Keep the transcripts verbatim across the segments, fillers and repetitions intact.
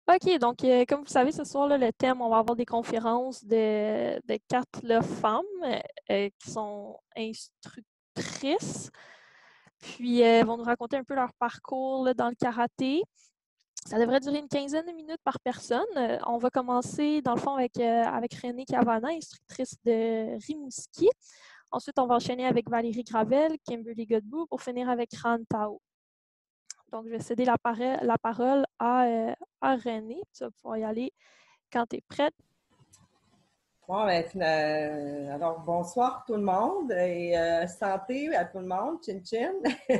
OK, donc euh, comme vous savez, ce soir, là, le thème, on va avoir des conférences de, de quatre là, femmes euh, qui sont instructrices. Puis, euh, elles vont nous raconter un peu leur parcours là, dans le karaté. Ça devrait durer une quinzaine de minutes par personne. Euh, on va commencer, dans le fond, avec, euh, avec Renée Cavana, instructrice de Rimouski. Ensuite, on va enchaîner avec Valérie Gravel, Kimberly Godbout, pour finir avec Ran Tao. Donc, je vais céder la, pare- la parole à, euh, à Renée. Tu vas pouvoir y aller quand tu es prête. Bon, ben, euh, alors, bonsoir tout le monde et euh, santé à tout le monde, chin chin.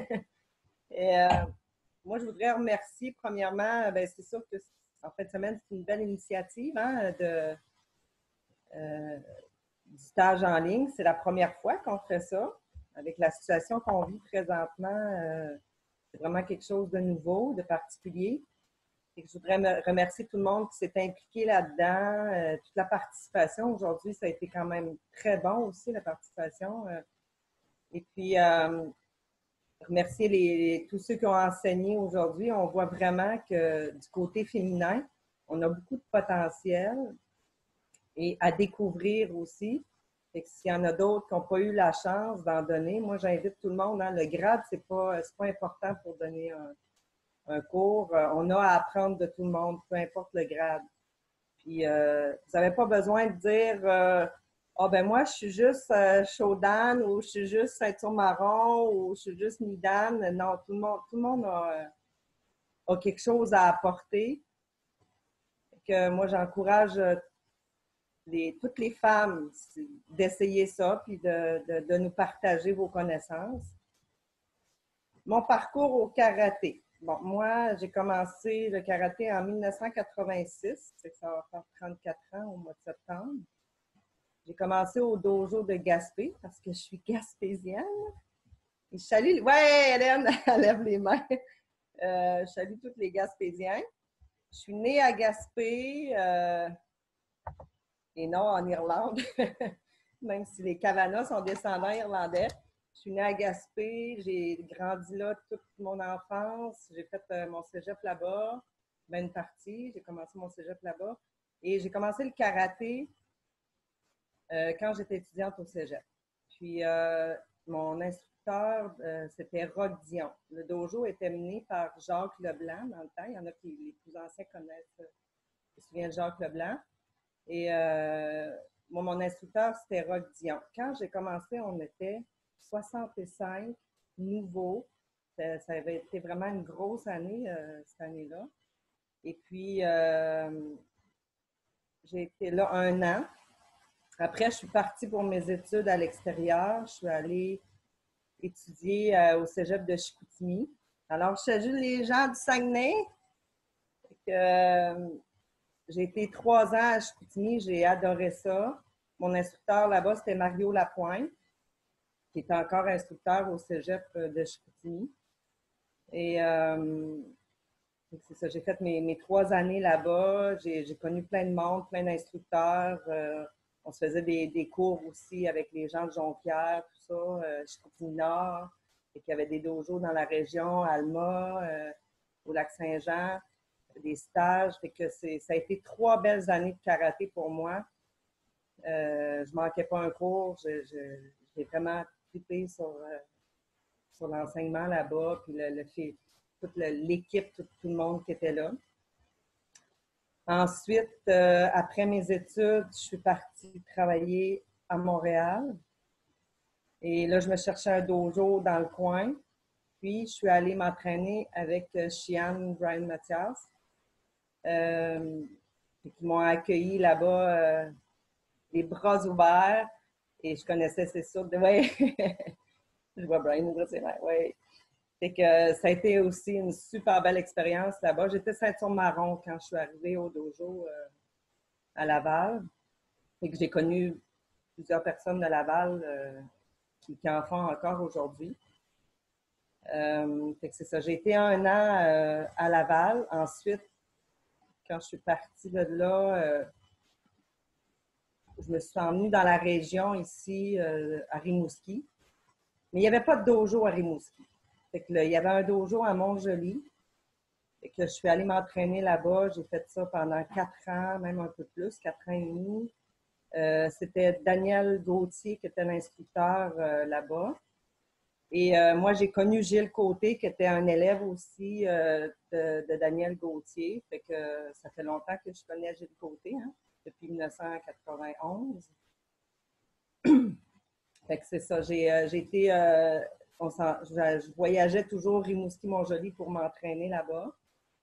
et, euh, moi, je voudrais remercier premièrement, ben, c'est sûr que en fin de semaine, c'est une belle initiative hein, de, euh, du stage en ligne. C'est la première fois qu'on fait ça. Avec la situation qu'on vit présentement, euh, c'est vraiment quelque chose de nouveau, de particulier. Et je voudrais me remercier tout le monde qui s'est impliqué là-dedans. Euh, toute la participation aujourd'hui, ça a été quand même très bon aussi, la participation. Euh, et puis, euh, remercier les, tous ceux qui ont enseigné aujourd'hui. On voit vraiment que du côté féminin, on a beaucoup de potentiel et à découvrir aussi. Et s'il y en a d'autres qui n'ont pas eu la chance d'en donner, moi, j'invite tout le monde. Hein, le grade, ce n'est pas, c'est pas important pour donner un un cours, euh, on a à apprendre de tout le monde, peu importe le grade. Puis, euh, vous n'avez pas besoin de dire euh, ah ben moi, je suis juste euh, Shodan ou je suis juste ceinture marron ou je suis juste Nidan. Non, tout le monde, tout le monde a, euh, a quelque chose à apporter. Que moi, j'encourage euh, les, toutes les femmes d'essayer ça puis de, de, de nous partager vos connaissances. Mon parcours au karaté. Bon, moi, j'ai commencé le karaté en mille neuf cent quatre-vingt-six, c'est que ça va faire trente-quatre ans au mois de septembre. J'ai commencé au dojo de Gaspé parce que je suis gaspésienne. Et je salue, ouais, Hélène, elle lève les mains. Euh, je salue tous les Gaspésiens. Je suis née à Gaspé euh, et non en Irlande, même si les Cavana sont descendants irlandais. Je suis née à Gaspé, j'ai grandi là toute mon enfance. J'ai fait euh, mon cégep là-bas, ben une partie. J'ai commencé mon cégep là-bas. Et j'ai commencé le karaté euh, quand j'étais étudiante au cégep. Puis, euh, mon instructeur, euh, c'était Roch Dion. Le dojo était mené par Jacques Leblanc dans le temps. Il y en a qui, les plus anciens connaissent, euh, je me souviens de Jacques Leblanc. Et euh, moi, mon instructeur, c'était Roch Dion. Quand j'ai commencé, on était soixante-cinq nouveaux. Ça, ça avait été vraiment une grosse année, euh, cette année-là. Et puis, euh, j'ai été là un an. Après, je suis partie pour mes études à l'extérieur. Je suis allée étudier euh, au cégep de Chicoutimi. Alors, je salue les gens du Saguenay. Que, euh, j'ai été trois ans à Chicoutimi. J'ai adoré ça. Mon instructeur là-bas, c'était Mario Lapointe, qui est encore instructeur au cégep de Chicoutimi. Et euh, c'est ça, j'ai fait mes, mes trois années là-bas. J'ai, j'ai connu plein de monde, plein d'instructeurs. Euh, on se faisait des, des cours aussi avec les gens de Jonquière, tout ça, euh, Chicoutimi-Nord. Et qu'il y avait des dojos dans la région, Alma, euh, au Lac-Saint-Jean, des stages. Fait que c'est, ça a été trois belles années de karaté pour moi. Euh, je manquais pas un cours. Je, je, j'ai vraiment trippé sur, euh, sur l'enseignement là-bas, puis le, le fait, toute le, l'équipe, tout, tout le monde qui était là. Ensuite, euh, après mes études, je suis partie travailler à Montréal. Et là, je me cherchais un dojo dans le coin. Puis, je suis allée m'entraîner avec Chian Brian Mathias, euh, qui m'ont accueilli là-bas, euh, les bras ouverts. Et je connaissais, c'est sûr, de, ouais, je vois Brian ouvrir ses mains, ouais. Fait que ça a été aussi une super belle expérience là-bas. J'étais ceinture marron quand je suis arrivée au dojo euh, à Laval. Et que j'ai connu plusieurs personnes de Laval euh, qui, qui en font encore aujourd'hui. Euh, fait que c'est ça. J'ai été un an euh, à Laval. Ensuite, quand je suis partie de là, euh, je me suis emmenée dans la région ici, euh, à Rimouski. Mais il n'y avait pas de dojo à Rimouski. Fait que là, il y avait un dojo à Montjoly. Et que je suis allée m'entraîner là-bas. J'ai fait ça pendant quatre ans, même un peu plus, quatre ans et demi. Euh, c'était Daniel Gauthier qui était l'instructeur euh, là-bas. Et euh, moi, j'ai connu Gilles Côté, qui était un élève aussi euh, de, de Daniel Gauthier. Fait que euh, ça fait longtemps que je connais Gilles Côté, hein, depuis mille neuf cent quatre-vingt-onze. Fait que c'est ça. J'ai euh, été... Euh, on je, je voyageais toujours Rimouski-Montjoly pour m'entraîner là-bas.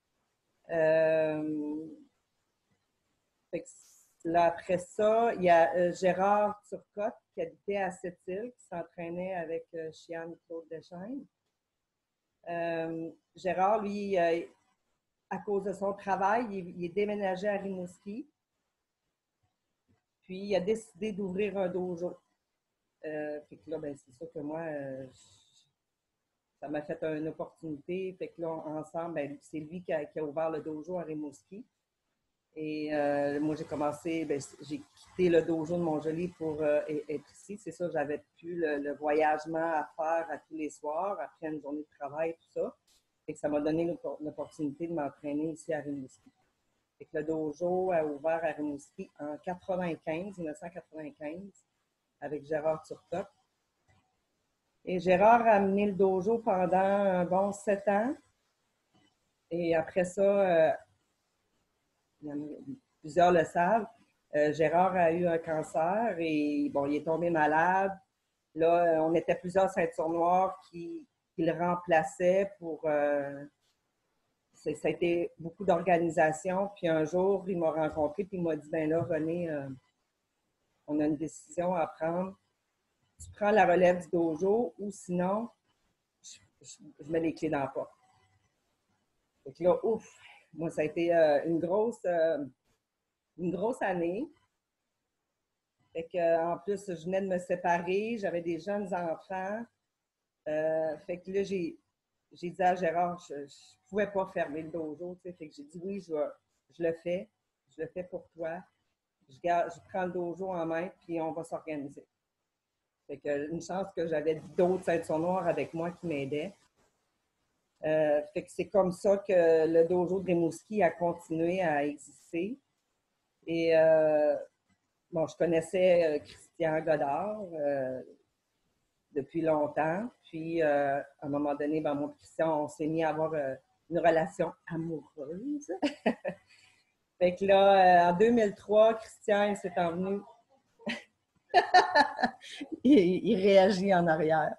Euh, fait que là, après ça, il y a euh, Gérard Turcotte qui habitait à Sept-Îles, qui s'entraînait avec euh, Chiane Claude Deschaines. Euh, Gérard, lui, euh, à cause de son travail, il, il est déménagé à Rimouski. Puis, il a décidé d'ouvrir un dojo. Euh, fait que là, ben, c'est sûr que moi, euh, ça m'a fait une opportunité. Fait que là, ensemble, ben, c'est lui qui a, qui a ouvert le dojo à Rimouski. Et euh, moi, j'ai commencé, ben, j'ai quitté le dojo de Montjoly pour euh, être ici. C'est ça, j'avais plus le, le voyagement à faire à tous les soirs, après une journée de travail, tout ça. Et que ça m'a donné l'opportunité de m'entraîner ici à Rimouski. Et que le dojo a ouvert à Rimouski en quatre-vingt-quinze, mille neuf cent quatre-vingt-quinze, avec Gérard Turcotte. Et Gérard a amené le dojo pendant un bon sept ans. Et après ça, euh, plusieurs le savent, euh, Gérard a eu un cancer et bon, il est tombé malade. Là, on était plusieurs ceintures noires qui, qui le remplaçaient pour... Euh, ça a été beaucoup d'organisation. Puis un jour, il m'a rencontré puis il m'a dit, ben là, René, euh, on a une décision à prendre. Tu prends la relève du dojo ou sinon, je, je, je mets les clés dans la porte. Donc là, ouf, moi, ça a été euh, une grosse... Euh, une grosse année. Fait que, en plus, je venais de me séparer, j'avais des jeunes enfants. Euh, fait que là, j'ai, j'ai dit à Gérard, je ne pouvais pas fermer le dojo. Fait que j'ai dit oui, je, je le fais. Je le fais pour toi. Je, garde, je prends le dojo en main, puis on va s'organiser. Fait que une chance que j'avais d'autres ceintures noires avec moi qui m'aidaient. Euh, fait que c'est comme ça que le dojo de Rimouski a continué à exister. Et euh, bon, je connaissais euh, Christian Godard euh, depuis longtemps. Puis, euh, à un moment donné, ben, moi et Christian, on s'est mis à avoir euh, une relation amoureuse. Fait que là, euh, en deux mille trois, Christian, il s'est envenu. il, il réagit en arrière.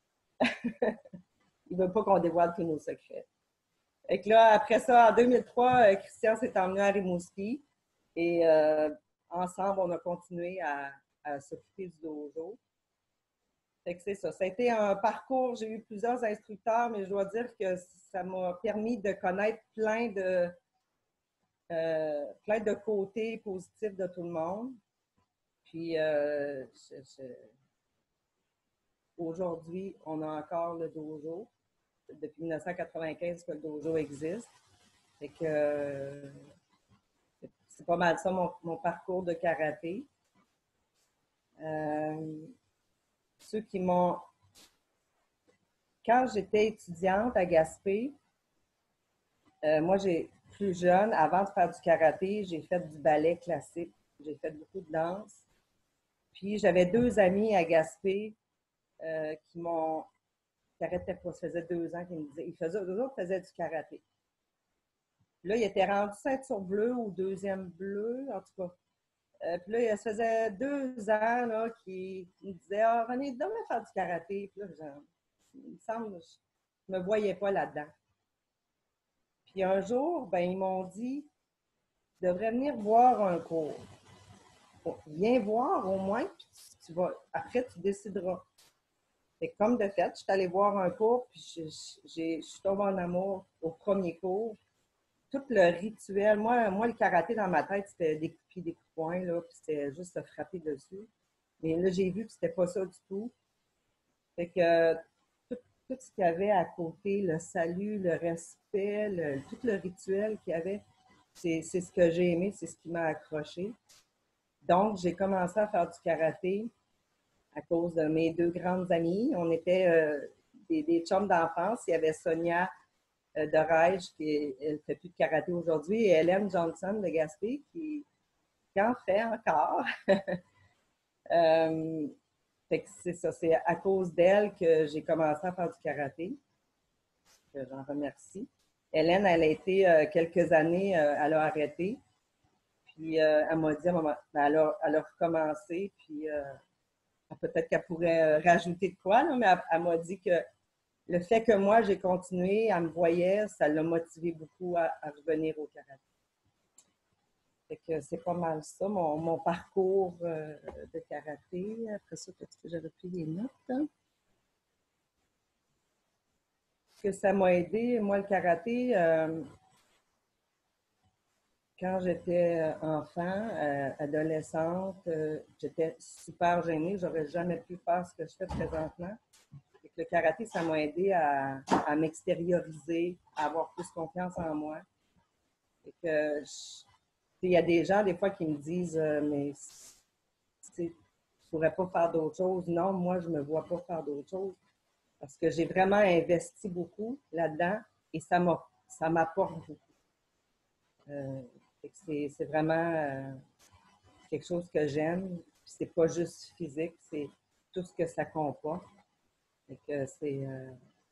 Il ne veut pas qu'on dévoile tous nos secrets. Fait que là, après ça, en deux mille trois, euh, Christian s'est emmené à Rimouski. Et euh, ensemble, on a continué à, à s'occuper du dojo. Fait que c'est ça. Ça a été un parcours. J'ai eu plusieurs instructeurs, mais je dois dire que ça m'a permis de connaître plein de, euh, plein de côtés positifs de tout le monde. Puis, euh, je, je... aujourd'hui, on a encore le dojo. Depuis mille neuf cent quatre-vingt-quinze que le dojo existe. Fait que euh, c'est pas mal ça, mon, mon parcours de karaté. Euh, ceux qui m'ont... Quand j'étais étudiante à Gaspé, euh, moi, j'ai plus jeune, avant de faire du karaté, j'ai fait du ballet classique. J'ai fait beaucoup de danse. Puis, j'avais deux amis à Gaspé euh, qui m'ont... qui n'arrêtaient pas. Ça faisait deux ans qu'ils me disaient... Ils faisaient, eux autres faisaient du karaté. Là, il était rendu ceinture bleue ou deuxième bleu, en tout cas. Euh, puis là, ça faisait deux ans là, qu'il me disait « Ah, René, donne-moi faire du karaté. » Puis là, genre, il me semble que je ne me voyais pas là-dedans. Puis un jour, ben, ils m'ont dit « Tu devrais venir voir un cours. Bon, viens voir au moins, puis tu vas, après, tu décideras. » Et comme de fait, je suis allée voir un cours, puis je, je, je suis tombée en amour au premier cours. Tout le rituel, moi, moi, le karaté dans ma tête, c'était des coups de pied, des coups de poing, là, puis c'était juste se frapper dessus. Mais là, j'ai vu que c'était pas ça du tout. Fait que tout, tout ce qu'il y avait à côté, le salut, le respect, le, tout le rituel qu'il y avait, c'est, c'est ce que j'ai aimé, c'est ce qui m'a accroché. Donc, j'ai commencé à faire du karaté à cause de mes deux grandes amies. On était euh, des, des chums d'enfance. Il y avait Sonia euh, de Reich, qui ne fait plus de karaté aujourd'hui, et Hélène Johnson de Gaspé, qui, qui en fait encore. euh, fait que c'est ça, c'est à cause d'elle que j'ai commencé à faire du karaté. Que j'en remercie. Hélène, elle a été euh, quelques années, euh, elle a arrêté. Puis euh, elle m'a dit à un moment, ben, elle, a, elle a recommencé, puis euh, peut-être qu'elle pourrait euh, rajouter de quoi, là, mais elle, elle m'a dit que le fait que moi, j'ai continué, elle me voyait, ça l'a motivé beaucoup à, à revenir au karaté. Fait que c'est pas mal ça, mon, mon parcours euh, de karaté. Après ça, peut-être que j'avais pris des notes. Hein? Que ça m'a aidé, moi, le karaté, euh, quand j'étais enfant, euh, adolescente, euh, j'étais super gênée. J'aurais jamais pu faire ce que je fais présentement. Et que le karaté, ça m'a aidé à, à m'extérioriser, à avoir plus confiance en moi. Et que il y a des gens, des fois, qui me disent euh, mais tu ne pourrais pas faire d'autres choses. Non, moi, je ne me vois pas faire d'autres choses. Parce que j'ai vraiment investi beaucoup là-dedans et ça m'apporte beaucoup. Euh, c'est, c'est vraiment euh, quelque chose que j'aime. C'est pas juste physique, c'est tout ce que ça comporte. Et que c'est, euh,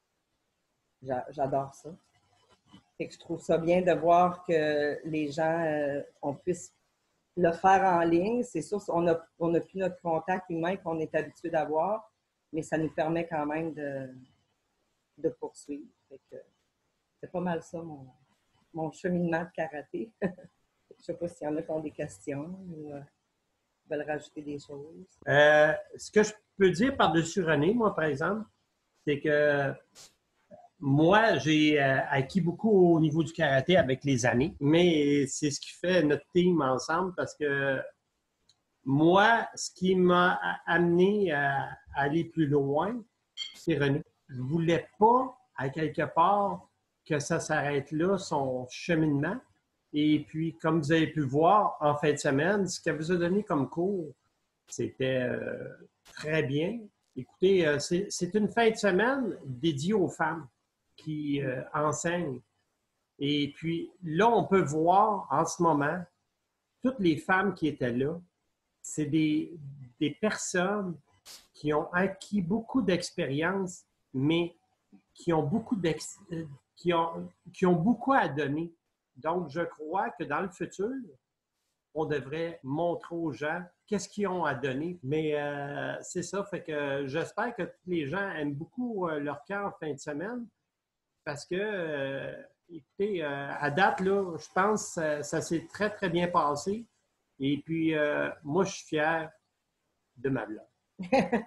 j'adore ça. Et que je trouve ça bien de voir que les gens, euh, on puisse le faire en ligne. C'est sûr, on n'a on a plus notre contact humain qu'on est habitué d'avoir, mais ça nous permet quand même de, de poursuivre. Fait que c'est pas mal ça, mon, mon cheminement de karaté. Je ne sais pas s'il y en a qui ont des questions ou euh, veulent rajouter des choses. Euh, ce que je peux dire par-dessus René, moi, par exemple, c'est que moi, j'ai euh, acquis beaucoup au niveau du karaté avec les années, mais c'est ce qui fait notre team ensemble parce que moi, ce qui m'a amené à, à aller plus loin, c'est René. Je ne voulais pas, à quelque part, que ça s'arrête là, son cheminement. Et puis, comme vous avez pu voir en fin de semaine, ce qu'elle vous a donné comme cours, c'était euh, très bien. Écoutez, euh, c'est, c'est une fin de semaine dédiée aux femmes qui euh, enseignent. Et puis, là, on peut voir en ce moment, toutes les femmes qui étaient là, c'est des, des personnes qui ont acquis beaucoup d'expérience, mais qui ont beaucoup d'ex... qui ont, qui ont beaucoup à donner. Donc, je crois que dans le futur, on devrait montrer aux gens qu'est-ce qu'ils ont à donner. Mais euh, c'est ça, fait que j'espère que tous les gens aiment beaucoup euh, leur camp en fin de semaine parce que, euh, écoutez, euh, à date, là, je pense que ça, ça s'est très, très bien passé. Et puis, euh, moi, je suis fier de ma blonde.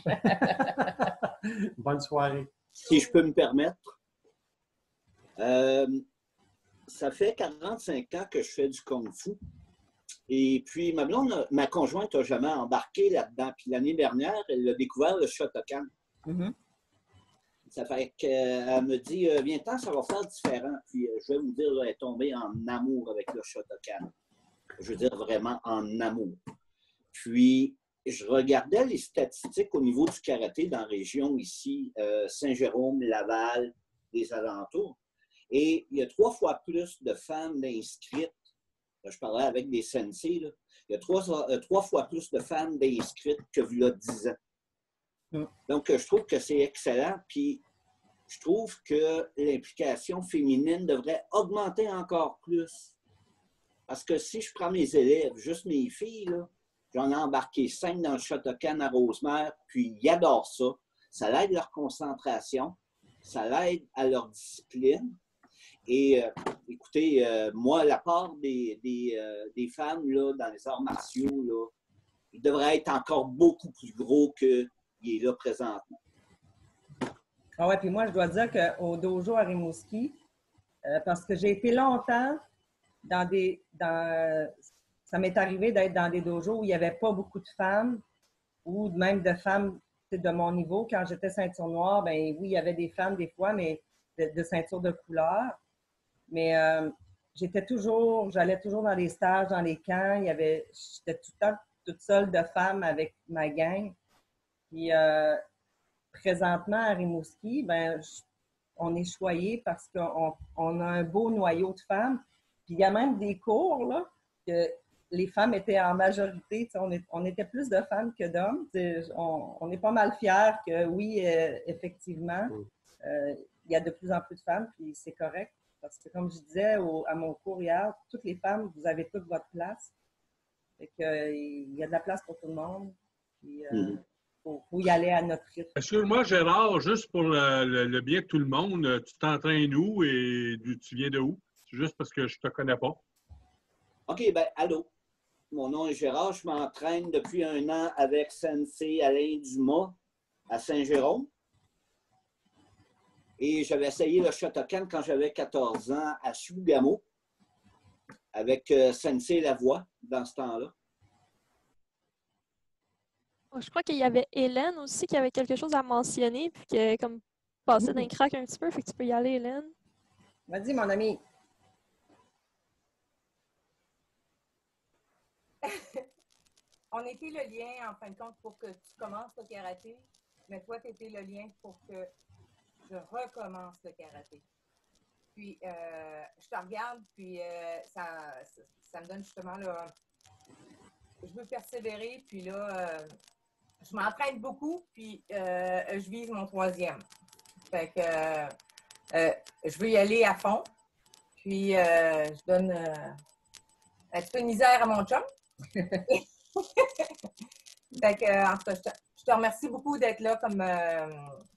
Bonne soirée. Si je peux me permettre, euh, ça fait quarante-cinq ans que je fais du kung-fu. Et puis, ma blonde, ma conjointe n'a jamais embarqué là-dedans. Puis l'année dernière, elle a découvert le Shotokan. Mm-hmm. Ça fait qu'elle me dit, viens-t'en, ça va faire différent. Puis je vais vous dire, elle est tombée en amour avec le Shotokan. Je veux dire vraiment en amour. Puis, je regardais les statistiques au niveau du karaté dans la région ici, euh, Saint-Jérôme, Laval, les alentours. Et il y a trois fois plus de femmes inscrites. Je parlais avec des sensei. Là. Il y a trois, euh, trois fois plus de femmes inscrites que il y a dix ans. Mm. Donc, je trouve que c'est excellent. Puis, je trouve que l'implication féminine devrait augmenter encore plus. Parce que si je prends mes élèves, juste mes filles, là, j'en ai embarqué cinq dans le Shotokan à Rosemère, puis ils adorent ça. Ça l'aide leur concentration, ça l'aide à leur discipline. Et euh, écoutez, euh, moi, la part des, des, euh, des femmes là, dans les arts martiaux, là, il devrait être encore beaucoup plus gros qu'il est là présentement. Ah ouais, puis moi, je dois dire qu'au dojo à Rimouski, euh, parce que j'ai été longtemps dans des... Dans, ça m'est arrivé d'être dans des dojos où il n'y avait pas beaucoup de femmes ou même de femmes de mon niveau. Quand j'étais ceinture noire, ben oui, il y avait des femmes des fois, mais de, de ceinture de couleur. Mais euh, j'étais toujours, j'allais toujours dans les stages, dans les camps. Il y avait, j'étais tout le temps toute seule de femmes avec ma gang. Puis euh, présentement à Rimouski, ben je, on est choyés parce qu'on on a un beau noyau de femmes. Puis il y a même des cours, là, que les femmes étaient en majorité. On, est, on était plus de femmes que d'hommes. On, on est pas mal fiers que, oui, euh, effectivement, euh, il y a de plus en plus de femmes, puis c'est correct. Parce que, comme je disais au, à mon cours hier, toutes les femmes, vous avez toute votre place. Fait que, euh, il y a de la place pour tout le monde. Puis, euh, mm. faut, faut y aller à notre rythme. Excuse-moi, Gérard, juste pour le, le, le bien de tout le monde, tu t'entraînes où et tu viens de où? C'est juste parce que je te connais pas. OK, bien, allô. Mon nom est Gérard. Je m'entraîne depuis un an avec Sensei Alain Dumas à Saint-Jérôme. Et j'avais essayé le Shotokan quand j'avais quatorze ans à Chibougamau avec euh, Sensei Lavoie dans ce temps-là. Je crois qu'il y avait Hélène aussi qui avait quelque chose à mentionner puis qui est comme passé d'un crack un petit peu. Fait que tu peux y aller, Hélène. Vas-y, mon ami. On était le lien, en fin de compte, pour que tu commences le karaté, mais toi, tu étais le lien pour que je recommence le karaté. Puis, euh, je te regarde, puis euh, ça, ça, ça me donne justement, là, je veux persévérer, puis là, euh, je m'entraîne beaucoup, puis euh, je vise mon troisième. Fait que euh, euh, je veux y aller à fond, puis euh, je donne euh, un petit peu de misère à mon chum. Fait que, en tout cas, je te, je te remercie beaucoup d'être là comme... Euh,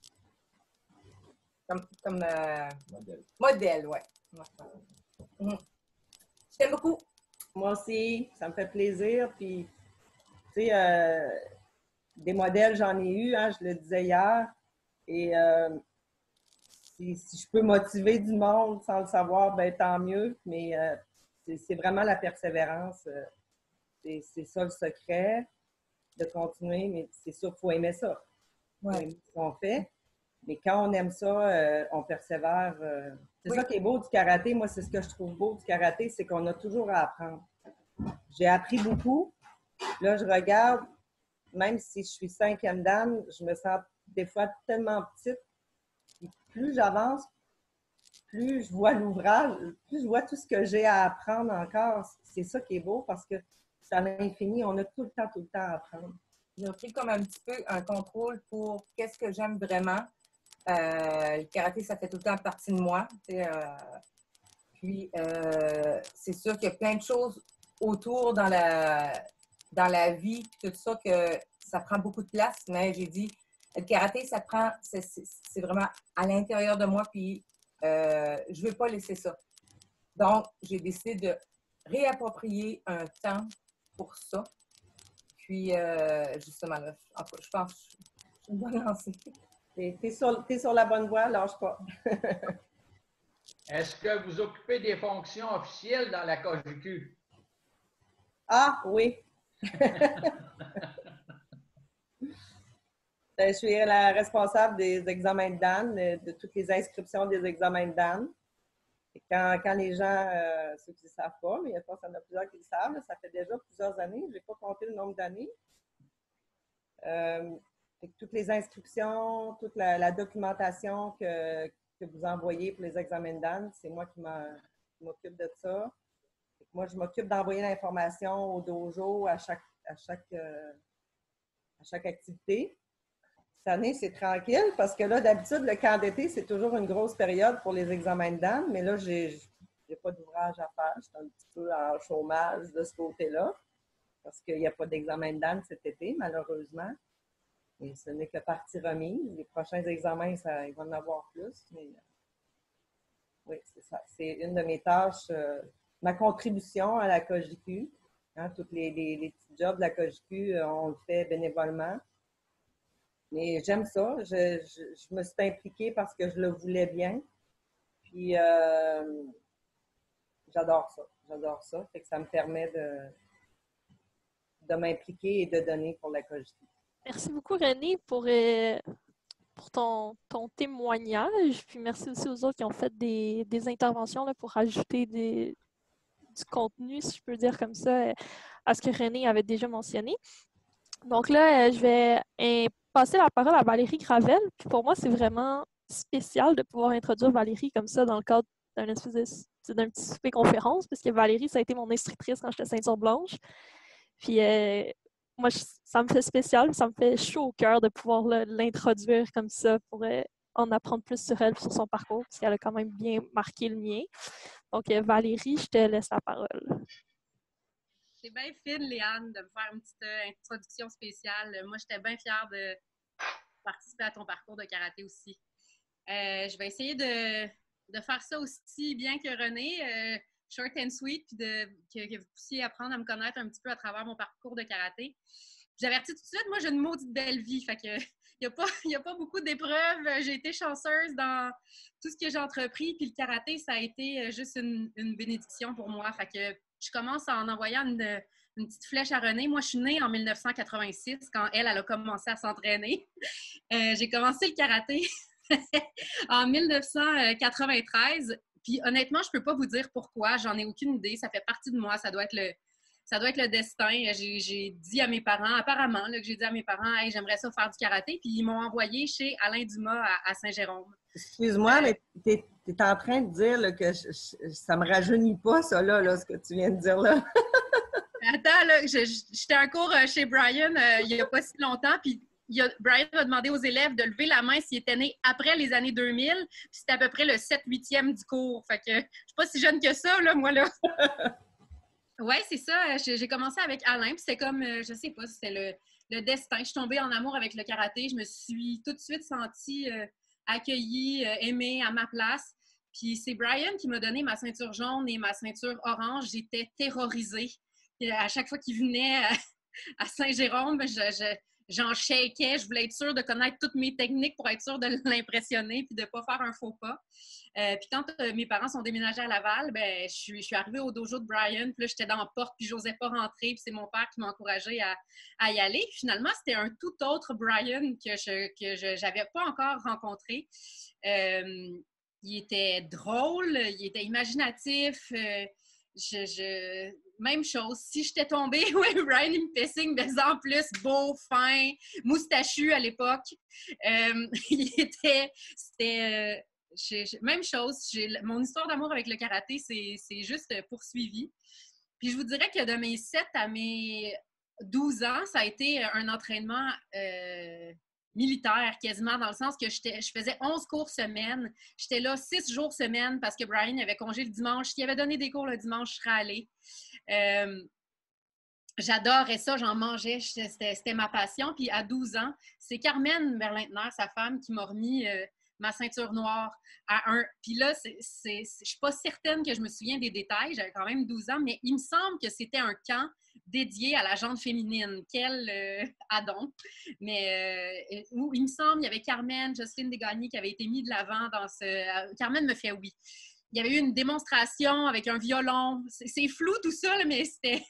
Comme, comme euh, modèle. Modèle, ouais. Mmh. Je t'aime beaucoup. Moi aussi, ça me fait plaisir. Puis, tu sais, euh, des modèles, j'en ai eu, hein, je le disais hier. Et euh, si, si je peux motiver du monde sans le savoir, ben tant mieux. Mais euh, c'est vraiment la persévérance. C'est ça le secret de continuer. Mais c'est sûr qu'il faut aimer ça. Ouais. Faut aimer ce qu'on fait. Mais quand on aime ça, euh, on persévère. Euh, c'est oui. ça qui est beau du karaté. Moi, c'est ce que je trouve beau du karaté, c'est qu'on a toujours à apprendre. J'ai appris beaucoup. Là, je regarde, même si je suis cinquième dame, je me sens des fois tellement petite. Et plus j'avance, plus je vois l'ouvrage, plus je vois tout ce que j'ai à apprendre encore. C'est ça qui est beau parce que c'est à l'infini. On a tout le temps, tout le temps à apprendre. J'ai pris comme un petit peu un contrôle pour qu'est-ce que j'aime vraiment. Euh, le karaté, ça fait tout le temps partie de moi. Euh, puis, euh, c'est sûr qu'il y a plein de choses autour dans la, dans la vie, tout ça, que ça prend beaucoup de place. Mais j'ai dit, le karaté, ça prend, c'est vraiment à l'intérieur de moi, puis euh, je ne veux pas laisser ça. Donc, j'ai décidé de réapproprier un temps pour ça. Puis, euh, justement, là, je pense que je suis une bonne lancée. Tu es sur, t'es sur la bonne voie, lâche pas. Est-ce que vous occupez des fonctions officielles dans la K J Q? Ah, oui. Je suis la responsable des examens de Dan, de toutes les inscriptions des examens de Dan. Et quand, quand les gens, euh, ceux qui ne savent pas, mais je pense qu'il y en a plusieurs qui le savent, là, ça fait déjà plusieurs années, je n'ai pas compté le nombre d'années. Euh, toutes les inscriptions, toute la, la documentation que, que vous envoyez pour les examens de Dan, c'est moi qui m'occupe de ça. Moi, je m'occupe d'envoyer l'information au dojo à chaque, à chaque, euh, à chaque activité. Cette année, c'est tranquille parce que là, d'habitude, le camp d'été, c'est toujours une grosse période pour les examens de Dan, mais là, j'ai pas d'ouvrage à faire. Je suis un petit peu en chômage de ce côté-là parce qu'il n'y a pas d'examen de Dan cet été, malheureusement. Et ce n'est que partie remise. Les prochains examens, ça, il va en avoir plus. Mais, euh, oui, c'est ça. C'est une de mes tâches, euh, ma contribution à la K J Q. Hein, tous les, les, les petits jobs de la K J Q, euh, on le fait bénévolement. Mais j'aime ça. Je, je, je me suis impliquée parce que je le voulais bien. Puis, euh, j'adore ça. J'adore ça. Fait que ça me permet de, de m'impliquer et de donner pour la K J Q. Merci beaucoup, René, pour, euh, pour ton, ton témoignage. Puis merci aussi aux autres qui ont fait des, des interventions là, pour ajouter des, du contenu, si je peux dire comme ça, à ce que René avait déjà mentionné. Donc là, je vais passer la parole à Valérie Gravel. Puis pour moi, c'est vraiment spécial de pouvoir introduire Valérie comme ça dans le cadre d'un espèce de, d'un petit souper conférence, parce que Valérie, ça a été mon instructrice quand j'étais ceinture blanche. Puis euh, moi, je, ça me fait spécial, ça me fait chaud au cœur de pouvoir le, l'introduire comme ça pour euh, en apprendre plus sur elle, sur son parcours, parce qu'elle a quand même bien marqué le mien. Donc, euh, Valérie, je te laisse la parole. C'est bien fine, Léane, de me faire une petite euh, introduction spéciale. Moi, j'étais bien fière de participer à ton parcours de karaté aussi. Euh, je vais essayer de, de faire ça aussi bien que René, euh, short and sweet, puis de, que, que vous puissiez apprendre à me connaître un petit peu à travers mon parcours de karaté. J'avertis tout de suite, moi, j'ai une maudite belle vie, fait que il n'y a pas, il y a pas beaucoup d'épreuves. J'ai été chanceuse dans tout ce que j'ai entrepris, puis le karaté, ça a été juste une, une bénédiction pour moi. Fait que je commence en envoyant une, une petite flèche à René. Moi, je suis née en mille neuf cent quatre-vingt-six, quand elle, elle a commencé à s'entraîner. Euh, j'ai commencé le karaté en mille neuf cent quatre-vingt-treize. Puis honnêtement, je ne peux pas vous dire pourquoi. J'en ai aucune idée. Ça fait partie de moi. Ça doit être le, ça doit être le destin. J'ai, j'ai dit à mes parents, apparemment, là, que j'ai dit à mes parents, hey, j'aimerais ça faire du karaté. Puis ils m'ont envoyé chez Alain Dumas à, à Saint-Jérôme. Excuse-moi, Euh, mais tu es en train de dire là, que je, je, ça ne me rajeunit pas, ça, là, là, ce que tu viens de dire là. Attends, là, j'étais en cours chez Brian euh, il n'y a pas si longtemps, puis il a, Brian a demandé aux élèves de lever la main s'ils étaient nés après les années deux mille, puis c'était à peu près le sept huitième du cours. Fait que je suis pas si jeune que ça, là, moi, là. Oui, c'est ça. J'ai commencé avec Alain, puis c'est comme, je sais pas, c'était le, le destin. Je suis tombée en amour avec le karaté. Je me suis tout de suite sentie euh, accueillie, euh, aimée à ma place. Puis c'est Brian qui m'a donné ma ceinture jaune et ma ceinture orange. J'étais terrorisée. Et à chaque fois qu'il venait à, à Saint-Jérôme, je, je, j'en shakeais. Je voulais être sûre de connaître toutes mes techniques pour être sûre de l'impressionner puis de ne pas faire un faux pas. Euh, puis quand euh, mes parents sont déménagés à Laval, ben, je, suis, je suis arrivée au dojo de Brian. Puis là, j'étais dans la porte puis je n'osais pas rentrer. Puis c'est mon père qui m'a encouragée à, à y aller. Puis finalement, c'était un tout autre Brian que je que je n'avais pas encore rencontré. Euh, il était drôle, il était imaginatif. Euh, je, je... Même chose. Si j'étais tombée, oui, Brian, il me fait signe, mais en plus, beau, fin, moustachu à l'époque. Euh, il était... C'était... Euh, j'ai, j'ai, même chose. J'ai, mon histoire d'amour avec le karaté, c'est, c'est juste poursuivi. Puis je vous dirais que de mes sept à mes douze ans, ça a été un entraînement euh, militaire quasiment, dans le sens que j'étais, je faisais onze cours semaine. J'étais là six jours semaine parce que Brian avait congé le dimanche. S'il avait donné des cours le dimanche, je serais allée. Euh, J'adorais ça, j'en mangeais, c'était, c'était ma passion. Puis à douze ans, c'est Carmen Berlintner, sa femme, qui m'a remis euh, ma ceinture noire à un. Puis là, c'est, c'est, c'est, je ne suis pas certaine que je me souviens des détails, j'avais quand même douze ans, mais il me semble que c'était un camp dédié à la jante féminine. Quel euh, adon! Mais euh, où, il me semble, il y avait Carmen, Jocelyne Desgagnés qui avait été mis de l'avant dans ce... Euh, Carmen me fait oui. Il y avait eu une démonstration avec un violon. C'est, c'est flou tout ça, là, mais c'était...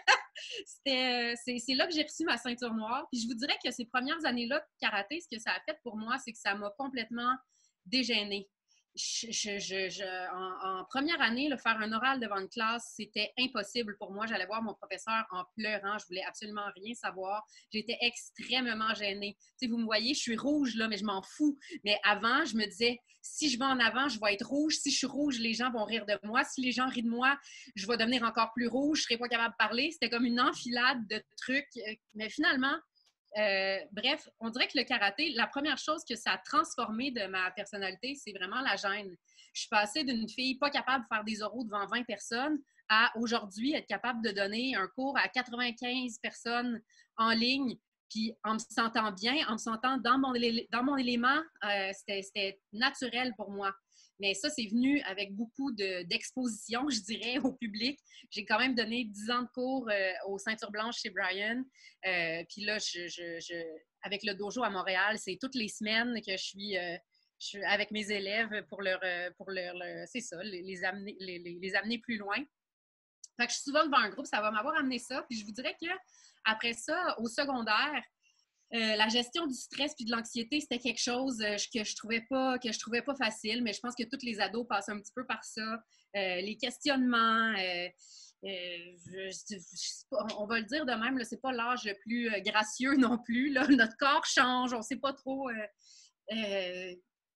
C'était, c'est, c'est là que j'ai reçu ma ceinture noire. Puis je vous dirais que ces premières années-là de karaté, ce que ça a fait pour moi, c'est que ça m'a complètement dégênée. Je, je, je, je, en, en première année, là, faire un oral devant une classe, c'était impossible pour moi. J'allais voir mon professeur en pleurant. Je voulais absolument rien savoir. J'étais extrêmement gênée. Tu sais, vous me voyez, je suis rouge, là, mais je m'en fous. Mais avant, je me disais, si je vais en avant, je vais être rouge. Si je suis rouge, les gens vont rire de moi. Si les gens rient de moi, je vais devenir encore plus rouge. Je ne serai pas capable de parler. C'était comme une enfilade de trucs. Mais finalement, Euh, bref, on dirait que le karaté, la première chose que ça a transformé de ma personnalité, c'est vraiment la gêne. Je suis passée d'une fille pas capable de faire des oraux devant vingt personnes à aujourd'hui être capable de donner un cours à quatre-vingt-quinze personnes en ligne, puis en me sentant bien, en me sentant dans mon, dans mon élément, euh, c'était, c'était naturel pour moi. Mais ça, c'est venu avec beaucoup de, d'exposition, je dirais, au public. J'ai quand même donné dix ans de cours euh, aux ceintures blanches chez Brian. Euh, puis là, je, je, je, avec le dojo à Montréal, c'est toutes les semaines que je suis, euh, je suis avec mes élèves pour leur, pour leur, leur c'est ça, les, les, amener, les, les amener plus loin. Fait que je suis souvent devant un groupe, ça va m'avoir amené ça. Puis je vous dirais qu'après ça, au secondaire, Euh, la gestion du stress puis de l'anxiété, c'était quelque chose euh, que je trouvais pas que je trouvais pas facile, mais je pense que tous les ados passent un petit peu par ça. Euh, les questionnements, euh, euh, je, je, je, on va le dire de même, là, c'est pas l'âge le plus euh, gracieux non plus. Là. Notre corps change, on sait pas trop. Euh, euh,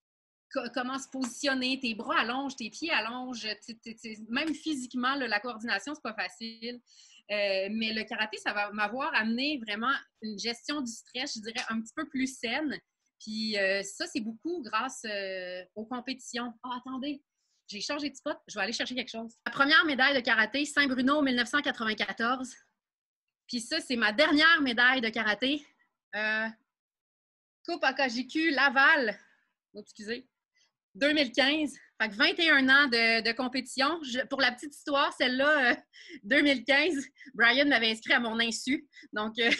co comment se positionner, tes bras allongent, tes pieds allongent. T -t -t même physiquement, là, la coordination, c'est pas facile. Euh, mais le karaté, ça va m'avoir amené vraiment une gestion du stress, je dirais, un petit peu plus saine. Puis euh, ça, c'est beaucoup grâce euh, aux compétitions. Ah, oh, attendez, j'ai changé de spot, je vais aller chercher quelque chose. La première médaille de karaté, Saint-Bruno, mille neuf cent quatre-vingt-quatorze. Puis ça, c'est ma dernière médaille de karaté. Euh, Coupe A K J Q Laval, oh, excusez, deux mille quinze. Fait que vingt et un ans de, de compétition. Je, pour la petite histoire, celle-là, euh, deux mille quinze, Brian m'avait inscrit à mon insu. Donc, euh,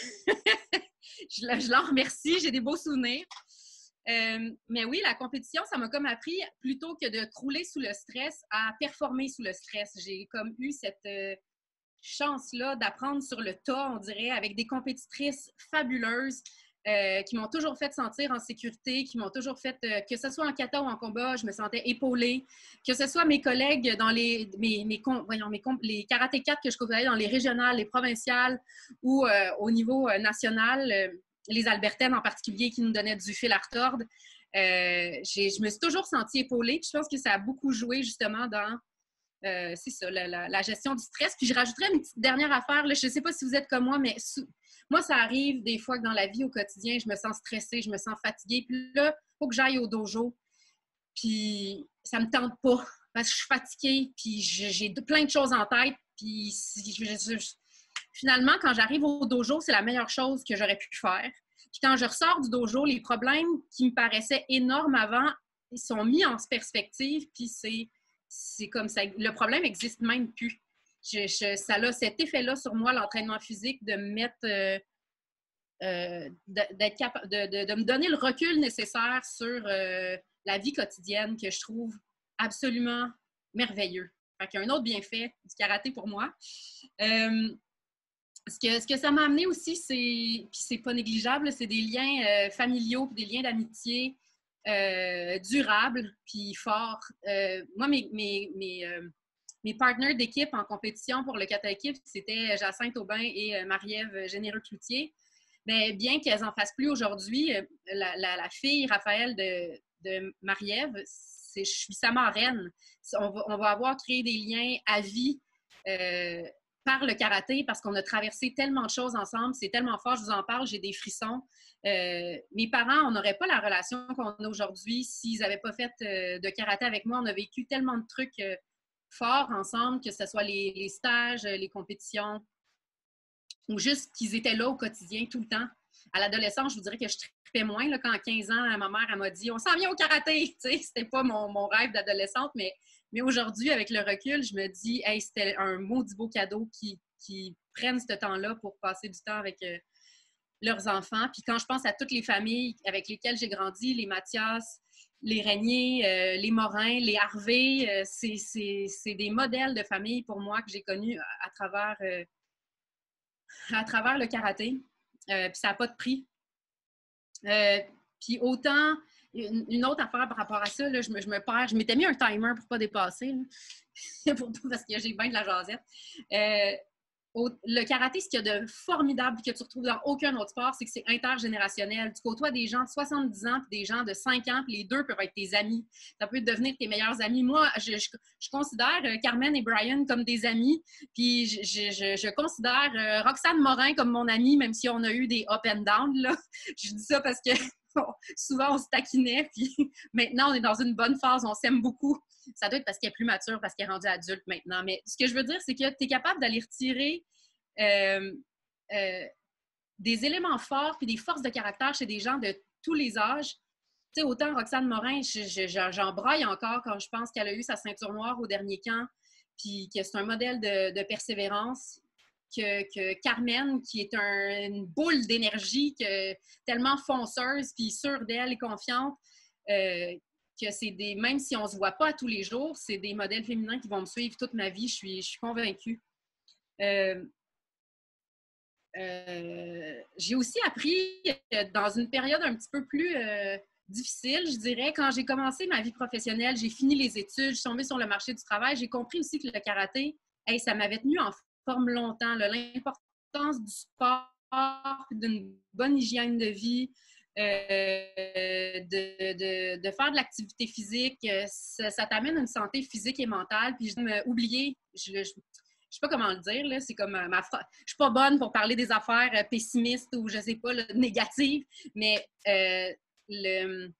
je, je l'en remercie. J'ai des beaux souvenirs. Euh, mais oui, la compétition, ça m'a comme appris, plutôt que de crouler sous le stress, à performer sous le stress. J'ai comme eu cette euh, chance-là d'apprendre sur le tas, on dirait, avec des compétitrices fabuleuses. Euh, qui m'ont toujours fait sentir en sécurité, qui m'ont toujours fait, euh, que ce soit en kata ou en combat, je me sentais épaulée, que ce soit mes collègues dans les, mes, mes, voyons, mes, les karaté-quatre que je côtoyais dans les régionales, les provinciales ou euh, au niveau euh, national, euh, les albertaines en particulier qui nous donnaient du fil à retordre. Euh, je me suis toujours sentie épaulée, puis je pense que ça a beaucoup joué justement dans euh, c'est ça, la, la, la gestion du stress. Puis je rajouterais une petite dernière affaire, là, je ne sais pas si vous êtes comme moi, mais sous, moi, ça arrive des fois que dans la vie au quotidien, je me sens stressée, je me sens fatiguée. Puis là, il faut que j'aille au dojo. Puis ça ne me tente pas parce que je suis fatiguée. Puis j'ai plein de choses en tête. Puis je, je, je, finalement, quand j'arrive au dojo, c'est la meilleure chose que j'aurais pu faire. Puis quand je ressors du dojo, les problèmes qui me paraissaient énormes avant, ils sont mis en perspective. Puis c'est, c'est comme ça. Le problème n'existe même plus. Je, je, ça a cet effet-là sur moi, l'entraînement physique, de me mettre, euh, euh, d'être capable, de, de, de me donner le recul nécessaire sur euh, la vie quotidienne que je trouve absolument merveilleux. Fait qu'il y a un autre bienfait du karaté pour moi. Euh, ce, que, ce que ça m'a amené aussi, c'est, puis c'est pas négligeable, c'est des liens euh, familiaux, puis des liens d'amitié euh, durables, puis forts. Euh, moi, mes, mes, mes euh, Mes partenaires d'équipe en compétition pour le kata équipe, c'était Jacinthe Aubin et Marie-Ève Généreux-Cloutier. Mais bien qu'elles n'en fassent plus aujourd'hui, la, la, la fille, Raphaël de, de Marie-Ève, je suis sa marraine. On va, on va avoir créé des liens à vie euh, par le karaté parce qu'on a traversé tellement de choses ensemble. C'est tellement fort, je vous en parle, j'ai des frissons. Euh, mes parents, on n'aurait pas la relation qu'on a aujourd'hui s'ils n'avaient pas fait euh, de karaté avec moi. On a vécu tellement de trucs euh, forts ensemble, que ce soit les, les stages, les compétitions, ou juste qu'ils étaient là au quotidien tout le temps. À l'adolescence, je vous dirais que je trippais moins. Là, quand à quinze ans, ma mère m'a dit « On s'en vient au karaté! » C'était pas mon, mon rêve d'adolescente, mais, mais aujourd'hui, avec le recul, je me dis « Hey, c'était un maudit beau cadeau qui, qui prennent ce temps-là pour passer du temps avec euh, leurs enfants. » Puis quand je pense à toutes les familles avec lesquelles j'ai grandi, les Mathias, les Régnier, euh, les Morin, les Harvey, euh, c'est des modèles de famille pour moi que j'ai connus à, à, travers, euh, à travers le karaté. Euh, puis ça n'a pas de prix. Euh, puis autant, une, une autre affaire par rapport à ça, là, je, me, je me perds. Je m'étais mis un timer pour ne pas dépasser, là, pour, parce que j'ai bien de la jasette. Euh, Au, le karaté, ce qu'il y a de formidable et que tu retrouves dans aucun autre sport, c'est que c'est intergénérationnel. Tu côtoies des gens de soixante-dix ans et des gens de cinq ans, puis les deux peuvent être tes amis. Ça peut devenir tes meilleurs amis. Moi, je, je, je considère Carmen et Brian comme des amis, puis je, je, je considère Roxane Morin comme mon amie, même si on a eu des up and down, là. Je dis ça parce que souvent, on se taquinait, puis maintenant, on est dans une bonne phase, on s'aime beaucoup. Ça doit être parce qu'elle est plus mature, parce qu'elle est rendue adulte maintenant. Mais ce que je veux dire, c'est que tu es capable d'aller retirer euh, euh, des éléments forts puis des forces de caractère chez des gens de tous les âges. Tu sais, autant Roxane Morin, j'en braille encore quand je pense qu'elle a eu sa ceinture noire au dernier camp, puis que c'est un modèle de, de persévérance. Que, que Carmen, qui est un, une boule d'énergie, tellement fonceuse, puis sûre d'elle et confiante, euh, que c'est des, même si on ne se voit pas tous les jours, c'est des modèles féminins qui vont me suivre toute ma vie, je suis, je suis convaincue. Euh, euh, j'ai aussi appris dans une période un petit peu plus euh, difficile, je dirais, quand j'ai commencé ma vie professionnelle, j'ai fini les études, je suis tombée sur le marché du travail, j'ai compris aussi que le karaté, hey, ça m'avait tenu en forme longtemps, l'importance du sport, d'une bonne hygiène de vie, euh, de, de, de faire de l'activité physique. Ça, ça t'amène une santé physique et mentale. Puis je me oublier, je, je, je sais pas comment le dire, là, c'est comme ma phrase. Je suis pas bonne pour parler des affaires pessimistes ou je sais pas, là, négatives, mais euh, le,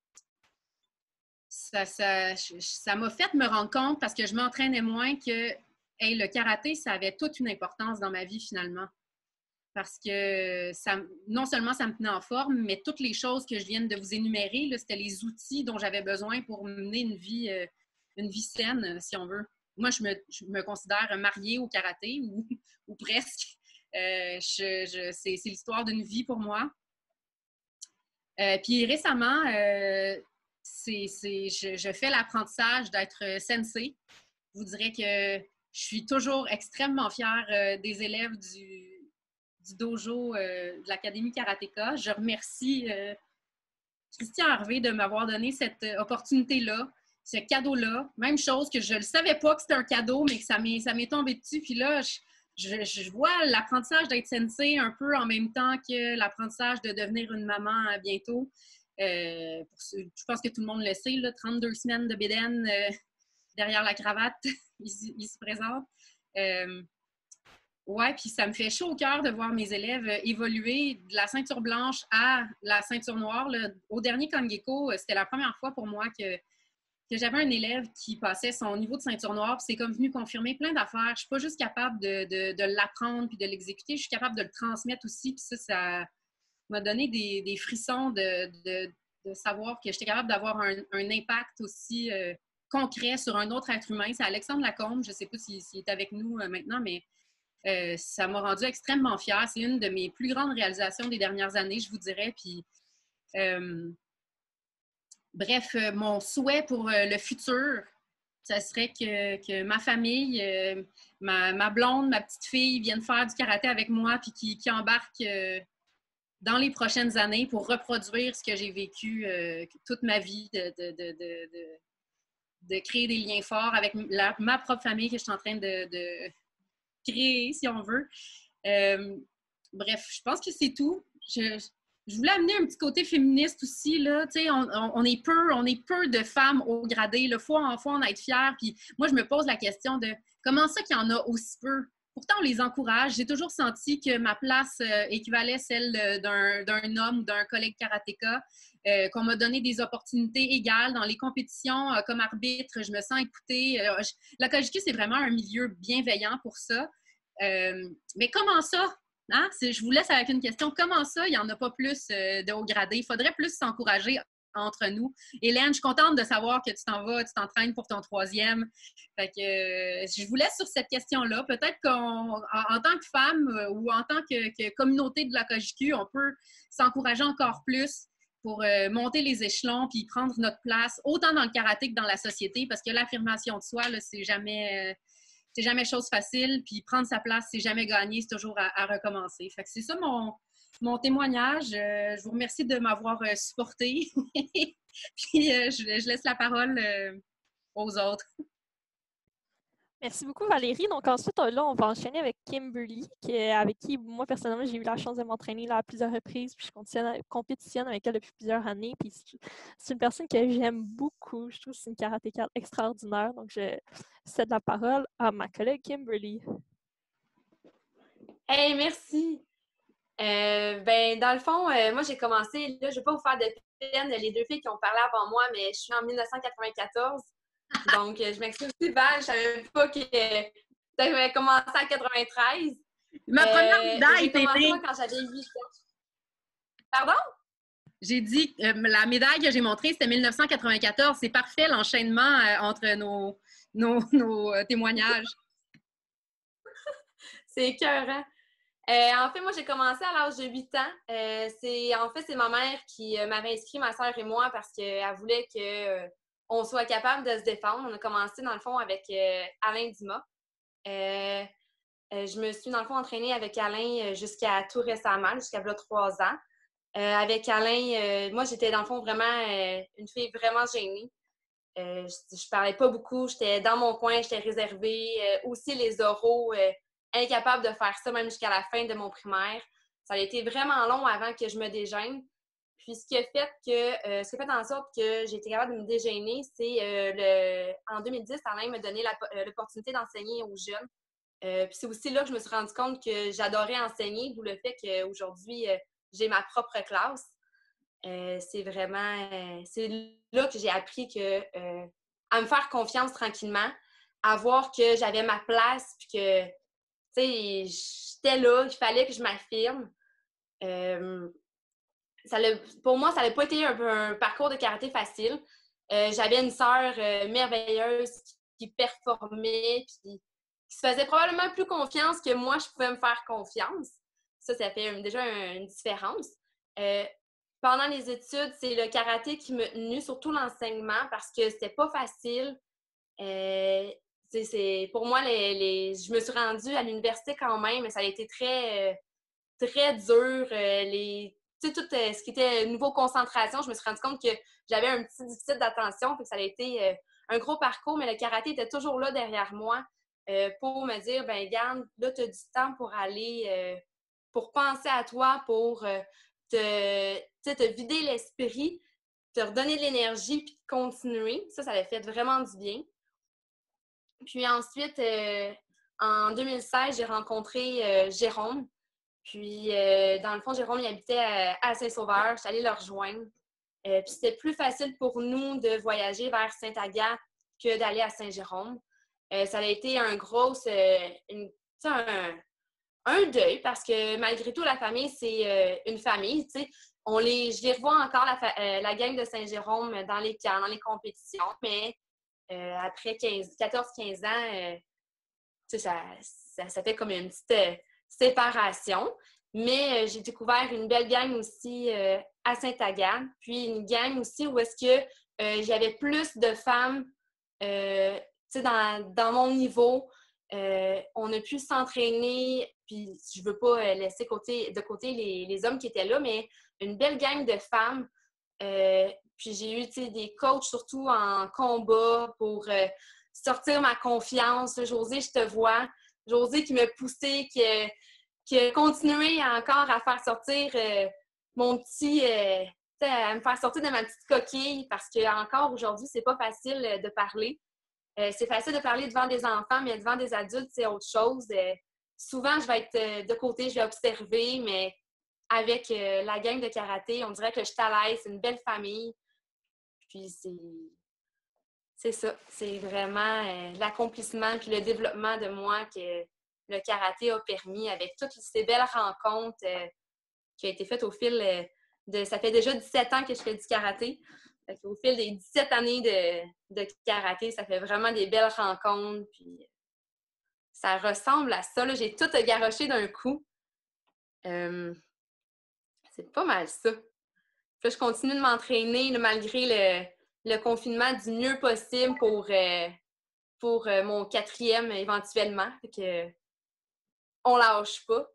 ça, ça, ça m'a fait me rendre compte parce que je m'entraînais moins que hey, le karaté, ça avait toute une importance dans ma vie finalement. Parce que ça, non seulement ça me tenait en forme, mais toutes les choses que je viens de vous énumérer, là, c'était les outils dont j'avais besoin pour mener une vie, euh, une vie saine, si on veut. Moi, je me, je me considère mariée au karaté, ou, ou presque. Euh, je, je, c'est, c'est l'histoire d'une vie pour moi. Euh, puis récemment, euh, c'est, c'est, je, je fais l'apprentissage d'être sensei. Je vous dirais que je suis toujours extrêmement fière euh, des élèves du du dojo euh, de l'Académie Karatéka. Je remercie euh, Christian Harvey de m'avoir donné cette euh, opportunité-là, ce cadeau-là. Même chose que je ne le savais pas que c'était un cadeau, mais que ça m'est, ça m'est tombé dessus. Puis là, je, je, je vois l'apprentissage d'être sensei un peu en même temps que l'apprentissage de devenir une maman euh, bientôt. Euh, pour ce, je pense que tout le monde le sait, là, trente-deux semaines de bédaine euh, derrière la cravate, il, il se présente. Euh, Ouais, puis ça me fait chaud au cœur de voir mes élèves évoluer de la ceinture blanche à la ceinture noire. Là. Au dernier Kangeko, c'était la première fois pour moi que, que j'avais un élève qui passait son niveau de ceinture noire. C'est comme venu confirmer plein d'affaires. Je ne suis pas juste capable de, de, de l'apprendre puis de l'exécuter, je suis capable de le transmettre aussi. Puis ça, ça m'a donné des, des frissons de, de, de savoir que j'étais capable d'avoir un, un impact aussi euh, concret sur un autre être humain. C'est Alexandre Lacombe, je ne sais pas s'il si, si est avec nous euh, maintenant, mais Euh, ça m'a rendue extrêmement fière. C'est une de mes plus grandes réalisations des dernières années, je vous dirais. Puis, euh, bref, euh, mon souhait pour euh, le futur, ça serait que, que ma famille, euh, ma, ma blonde, ma petite fille viennent faire du karaté avec moi puis qui, qui embarquent euh, dans les prochaines années pour reproduire ce que j'ai vécu euh, toute ma vie, de, de, de, de, de, de créer des liens forts avec la, ma propre famille que je suis en train de... de créer, si on veut. Euh, bref, je pense que c'est tout. Je, je voulais amener un petit côté féministe aussi, là. Tu sais, on, on, on est peu, on est peu de femmes haut gradé. Il faut en, faut en être fier. Puis moi, je me pose la question de comment ça qu'il y en a aussi peu? Pourtant, on les encourage. J'ai toujours senti que ma place euh, équivalait celle d'un, d'un homme ou d'un collègue karatéka, euh, qu'on m'a donné des opportunités égales dans les compétitions euh, comme arbitre. Je me sens écoutée. Euh, je, la Kojiku, c'est vraiment un milieu bienveillant pour ça. Euh, mais comment ça? Hein? Je vous laisse avec une question. Comment ça, il n'y en a pas plus euh, de haut gradé? Il faudrait plus s'encourager entre nous. Hélène, je suis contente de savoir que tu t'en vas, tu t'entraînes pour ton troisième. Fait que euh, je vous laisse sur cette question-là. Peut-être qu'en en tant que femme euh, ou en tant que, que communauté de la Kojiku, on peut s'encourager encore plus pour euh, monter les échelons puis prendre notre place, autant dans le karaté que dans la société, parce que l'affirmation de soi, là, c'est jamais... Euh, c'est jamais chose facile, puis prendre sa place, c'est jamais gagné, c'est toujours à, à recommencer. Fait que c'est ça mon, mon témoignage. Euh, je vous remercie de m'avoir euh, supporté. Puis euh, je, je laisse la parole euh, aux autres. Merci beaucoup, Valérie. Donc ensuite, là, on va enchaîner avec Kimberly, qui, avec qui, moi, personnellement, j'ai eu la chance de m'entraîner là, à plusieurs reprises, puis je compétitionne, compétitionne avec elle depuis plusieurs années. Puis c'est une personne que j'aime beaucoup. Je trouve que c'est une karatéka extraordinaire. Donc, je cède la parole à ma collègue Kimberly. Hey, merci! Euh, ben, dans le fond, euh, moi, j'ai commencé, là, je ne vais pas vous faire de peine, les deux filles qui ont parlé avant moi, mais je suis en dix-neuf cent quatre-vingt-quatorze. Donc, je m'excuse, Val, je ne savais pas que tu avais commencé en quatre-vingt-treize. Ma première médaille, euh, j'ai commencé moi, quand j'avais huit ans. Pardon? J'ai dit, euh, la médaille que j'ai montrée, c'était mille neuf cent quatre-vingt-quatorze. C'est parfait, l'enchaînement euh, entre nos, nos, nos euh, témoignages. C'est écœurant. Euh, en fait, moi, j'ai commencé à l'âge de huit ans. Euh, c'est, en fait, c'est ma mère qui euh, m'avait inscrit, ma soeur et moi, parce qu'elle voulait qu'on euh, soit capable de se défendre. On a commencé, dans le fond, avec euh, Alain Dumas. Euh, euh, je me suis, dans le fond, entraînée avec Alain jusqu'à tout récemment, jusqu'à là, trois ans. Euh, avec Alain, euh, moi, j'étais, dans le fond, vraiment euh, une fille vraiment gênée. Euh, je, je parlais pas beaucoup, j'étais dans mon coin, j'étais réservée. Euh, aussi, les oraux... Euh, incapable de faire ça même jusqu'à la fin de mon primaire. Ça a été vraiment long avant que je me dégêne. Puis ce qui a fait que euh, ce qui a fait en sorte que j'ai été capable de me dégainer, c'est euh, le en deux mille dix, Alain m'a donné la, l'opportunité d'enseigner aux jeunes. Euh, puis c'est aussi là que je me suis rendu compte que j'adorais enseigner, d'où le fait qu'aujourd'hui, euh, j'ai ma propre classe. Euh, c'est vraiment... Euh, c'est là que j'ai appris que, euh, à me faire confiance tranquillement, à voir que j'avais ma place, puis que, tu sais, j'étais là, il fallait que je m'affirme. Euh, ça pour moi, ça n'a pas été un, un parcours de karaté facile. Euh, j'avais une sœur euh, merveilleuse qui, qui performait, puis qui se faisait probablement plus confiance que moi, je pouvais me faire confiance. Ça, ça fait déjà un, une différence. Euh, pendant les études, c'est le karaté qui m'a tenue, surtout l'enseignement, parce que c'était pas facile. Euh, c'est, c'est, pour moi, les, les, je me suis rendue à l'université quand même, mais ça a été très, euh, très dur. Euh, les, tu sais, tout euh, ce qui était niveau concentration, je me suis rendu compte que j'avais un petit déficit d'attention, puis ça a été euh, un gros parcours, mais le karaté était toujours là derrière moi euh, pour me dire, ben garde, là, tu as du temps pour aller, euh, pour penser à toi, pour euh, te, te vider l'esprit, te redonner de l'énergie, puis continuer. Ça, ça avait fait vraiment du bien. Puis ensuite, euh, en deux mille seize, j'ai rencontré euh, Jérôme. Puis, euh, dans le fond, Jérôme, il habitait à, à Saint-Sauveur. Je suis allée le rejoindre. Euh, puis, c'était plus facile pour nous de voyager vers Sainte-Agathe que d'aller à Saint-Jérôme. Euh, ça a été un gros, euh, une, un, un deuil parce que malgré tout, la famille, c'est euh, une famille. Tu sais. On les, je les revois encore, la, euh, la gang de Saint-Jérôme, dans les camps, dans les compétitions, mais euh, après quatorze quinze ans, euh, tu sais, ça, ça, ça fait comme une petite euh, séparation. Mais euh, j'ai découvert une belle gang aussi euh, à Sainte-Agathe, puis une gang aussi où est-ce que euh, j'avais plus de femmes euh, tu sais, dans, dans mon niveau. Euh, on a pu s'entraîner, puis je veux pas euh, laisser côté, de côté les, les hommes qui étaient là, mais une belle gang de femmes. Euh, puis j'ai eu des coachs surtout en combat pour euh, sortir ma confiance. Josée, je te vois. Josée qui m'a poussée, qui, qui a continué encore à faire sortir euh, mon petit... Euh, à me faire sortir de ma petite coquille parce qu'encore aujourd'hui, c'est pas facile de parler. Euh, c'est facile de parler devant des enfants, mais devant des adultes, c'est autre chose. Euh, souvent, je vais être euh, de côté, je vais observer, mais avec euh, la gang de karaté, on dirait que je suis à l'aise, c'est une belle famille. Puis c'est, c'est ça, c'est vraiment euh, l'accomplissement puis le développement de moi que le karaté a permis avec toutes ces belles rencontres euh, qui ont été faites au fil euh, de... Ça fait déjà dix-sept ans que je fais du karaté. Fait au fil des dix-sept années de, de karaté, ça fait vraiment des belles rencontres. Puis ça ressemble à ça. Là. J'ai tout garoché d'un coup. Euh, c'est pas mal ça. Puis là, je continue de m'entraîner là, malgré le, le confinement du mieux possible pour, euh, pour euh, mon quatrième éventuellement. Fait que on lâche pas.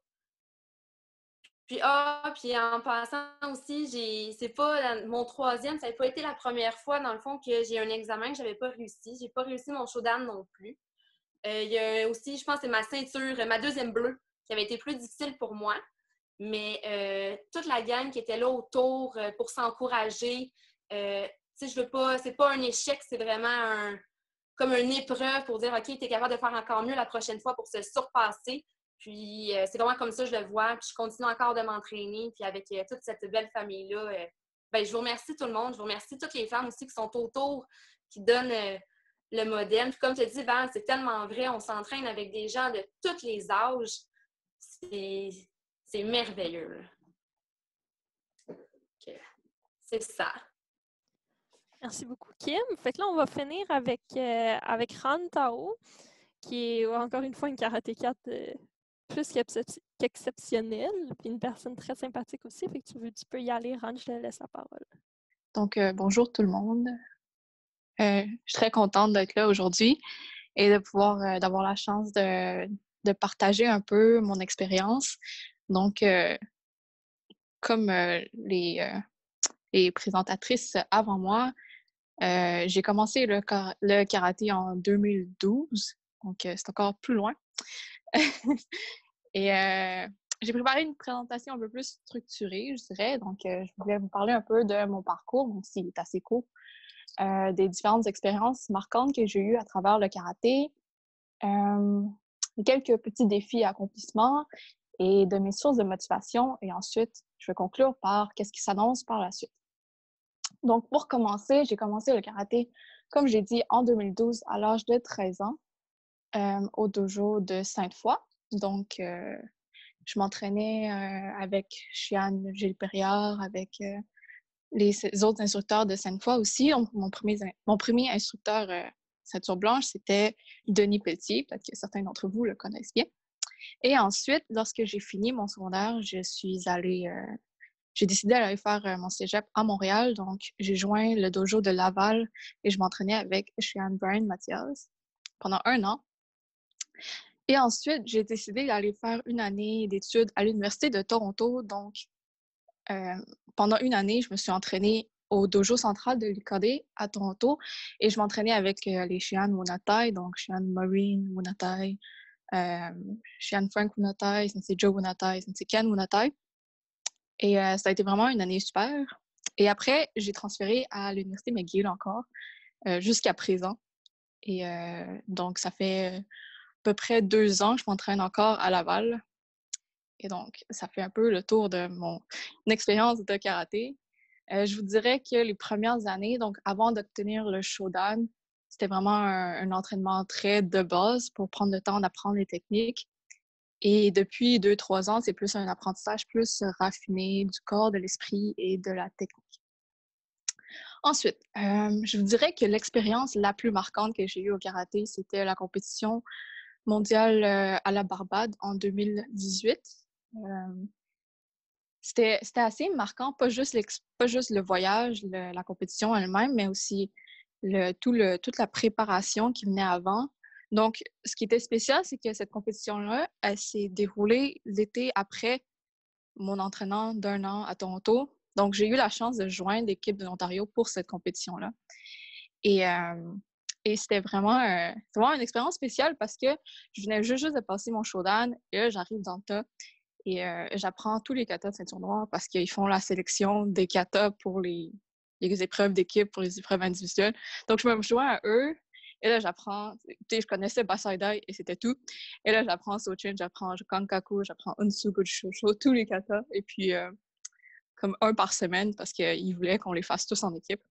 Puis, ah, puis en passant aussi, j'ai, c'est pas mon troisième, ça n'a pas été la première fois, dans le fond, que j'ai un examen que je n'avais pas réussi. J'ai pas réussi mon Shodan non plus. Euh, il y a aussi, je pense, c'est ma ceinture, ma deuxième bleue, qui avait été plus difficile pour moi. Mais euh, toute la gang qui était là autour euh, pour s'encourager, euh, tu sais, je veux pas, c'est pas un échec, c'est vraiment un, comme une épreuve pour dire, OK, tu es capable de faire encore mieux la prochaine fois pour se surpasser. Puis, euh, c'est vraiment comme ça que je le vois. Puis, je continue encore de m'entraîner. Puis, avec euh, toute cette belle famille-là, euh, ben, je vous remercie tout le monde. Je vous remercie toutes les femmes aussi qui sont autour, qui donnent euh, le modèle. Puis, comme tu as dit, Val, c'est tellement vrai. On s'entraîne avec des gens de tous les âges. C'est, c'est merveilleux. Okay. C'est ça. Merci beaucoup, Kim. Fait que là, on va finir avec, euh, avec Han Tao, qui est encore une fois une karatékate euh, plus qu'exceptionnelle, puis une personne très sympathique aussi. Fait que tu, veux, tu peux y aller, Han, je te laisse la parole. Donc, euh, bonjour tout le monde. Euh, je suis très contente d'être là aujourd'hui et de pouvoir, euh, d'avoir la chance de, de partager un peu mon expérience. Donc, euh, comme euh, les, euh, les présentatrices avant moi, euh, j'ai commencé le, le karaté en deux mille douze, donc euh, c'est encore plus loin. Et euh, j'ai préparé une présentation un peu plus structurée, je dirais. Donc, euh, je voulais vous parler un peu de mon parcours, même s'il est assez court, euh, des différentes expériences marquantes que j'ai eues à travers le karaté, euh, quelques petits défis et accomplissements et de mes sources de motivation. Et ensuite, je vais conclure par qu'est-ce qui s'annonce par la suite. Donc, pour commencer, j'ai commencé le karaté, comme j'ai dit, en deux mille douze, à l'âge de treize ans, euh, au dojo de Sainte-Foy. Donc, euh, je m'entraînais euh, avec Chiane Gilles-Perriard, avec euh, les autres instructeurs de Sainte-Foy aussi. Donc, mon, premier, mon premier instructeur euh, ceinture blanche, c'était Denis Pelletier, peut-être que certains d'entre vous le connaissent bien. Et ensuite, lorsque j'ai fini mon secondaire, je suis allée... Euh, j'ai décidé d'aller faire euh, mon cégep à Montréal. Donc, j'ai joint le dojo de Laval et je m'entraînais avec Chiane Brian Mathias pendant un an. Et ensuite, j'ai décidé d'aller faire une année d'études à l'Université de Toronto. Donc, euh, pendant une année, je me suis entraînée au dojo central de l'U Q D à Toronto et je m'entraînais avec euh, les Shihan Wunatai, donc Shihan Maureen Wunatai, euh, Shihan Frank Wunatai, Sensei Joe Wunatai, Sensei Ken Wunatai. Et euh, ça a été vraiment une année super. Et après, j'ai transféré à l'Université McGill encore, euh, jusqu'à présent. Et euh, donc, ça fait... Euh, à peu près deux ans, je m'entraîne encore à Laval. Et donc, ça fait un peu le tour de mon expérience de karaté. Euh, je vous dirais que les premières années, donc avant d'obtenir le Shodan, c'était vraiment un, un entraînement très de base pour prendre le temps d'apprendre les techniques. Et depuis deux, trois ans, c'est plus un apprentissage plus raffiné du corps, de l'esprit et de la technique. Ensuite, euh, je vous dirais que l'expérience la plus marquante que j'ai eue au karaté, c'était la compétition mondiale euh, à la Barbade en deux mille dix-huit. Euh, c'était, c'était assez marquant, pas juste, pas juste le voyage, le, la compétition elle-même, mais aussi le, tout le, toute la préparation qui venait avant. Donc, ce qui était spécial, c'est que cette compétition-là, elle s'est déroulée l'été après mon entraînement d'un an à Toronto. Donc, j'ai eu la chance de joindre l'équipe de l'Ontario pour cette compétition-là. Et... Euh, Et c'était vraiment, euh, vraiment une expérience spéciale parce que je venais juste, juste de passer mon Shodan et là, j'arrive dans le tas et euh, j'apprends tous les katas de ceinture noire parce qu'ils font la sélection des katas pour les, les épreuves d'équipe, pour les épreuves individuelles. Donc, je me joins à eux et là, j'apprends, tu sais, je connaissais Basaidai et c'était tout. Et là, j'apprends Sochin, j'apprends Kankaku, j'apprends Unsu, Goju-Shosho, tous les katas et puis euh, comme un par semaine parce qu'ils voulaient qu'on les fasse tous en équipe.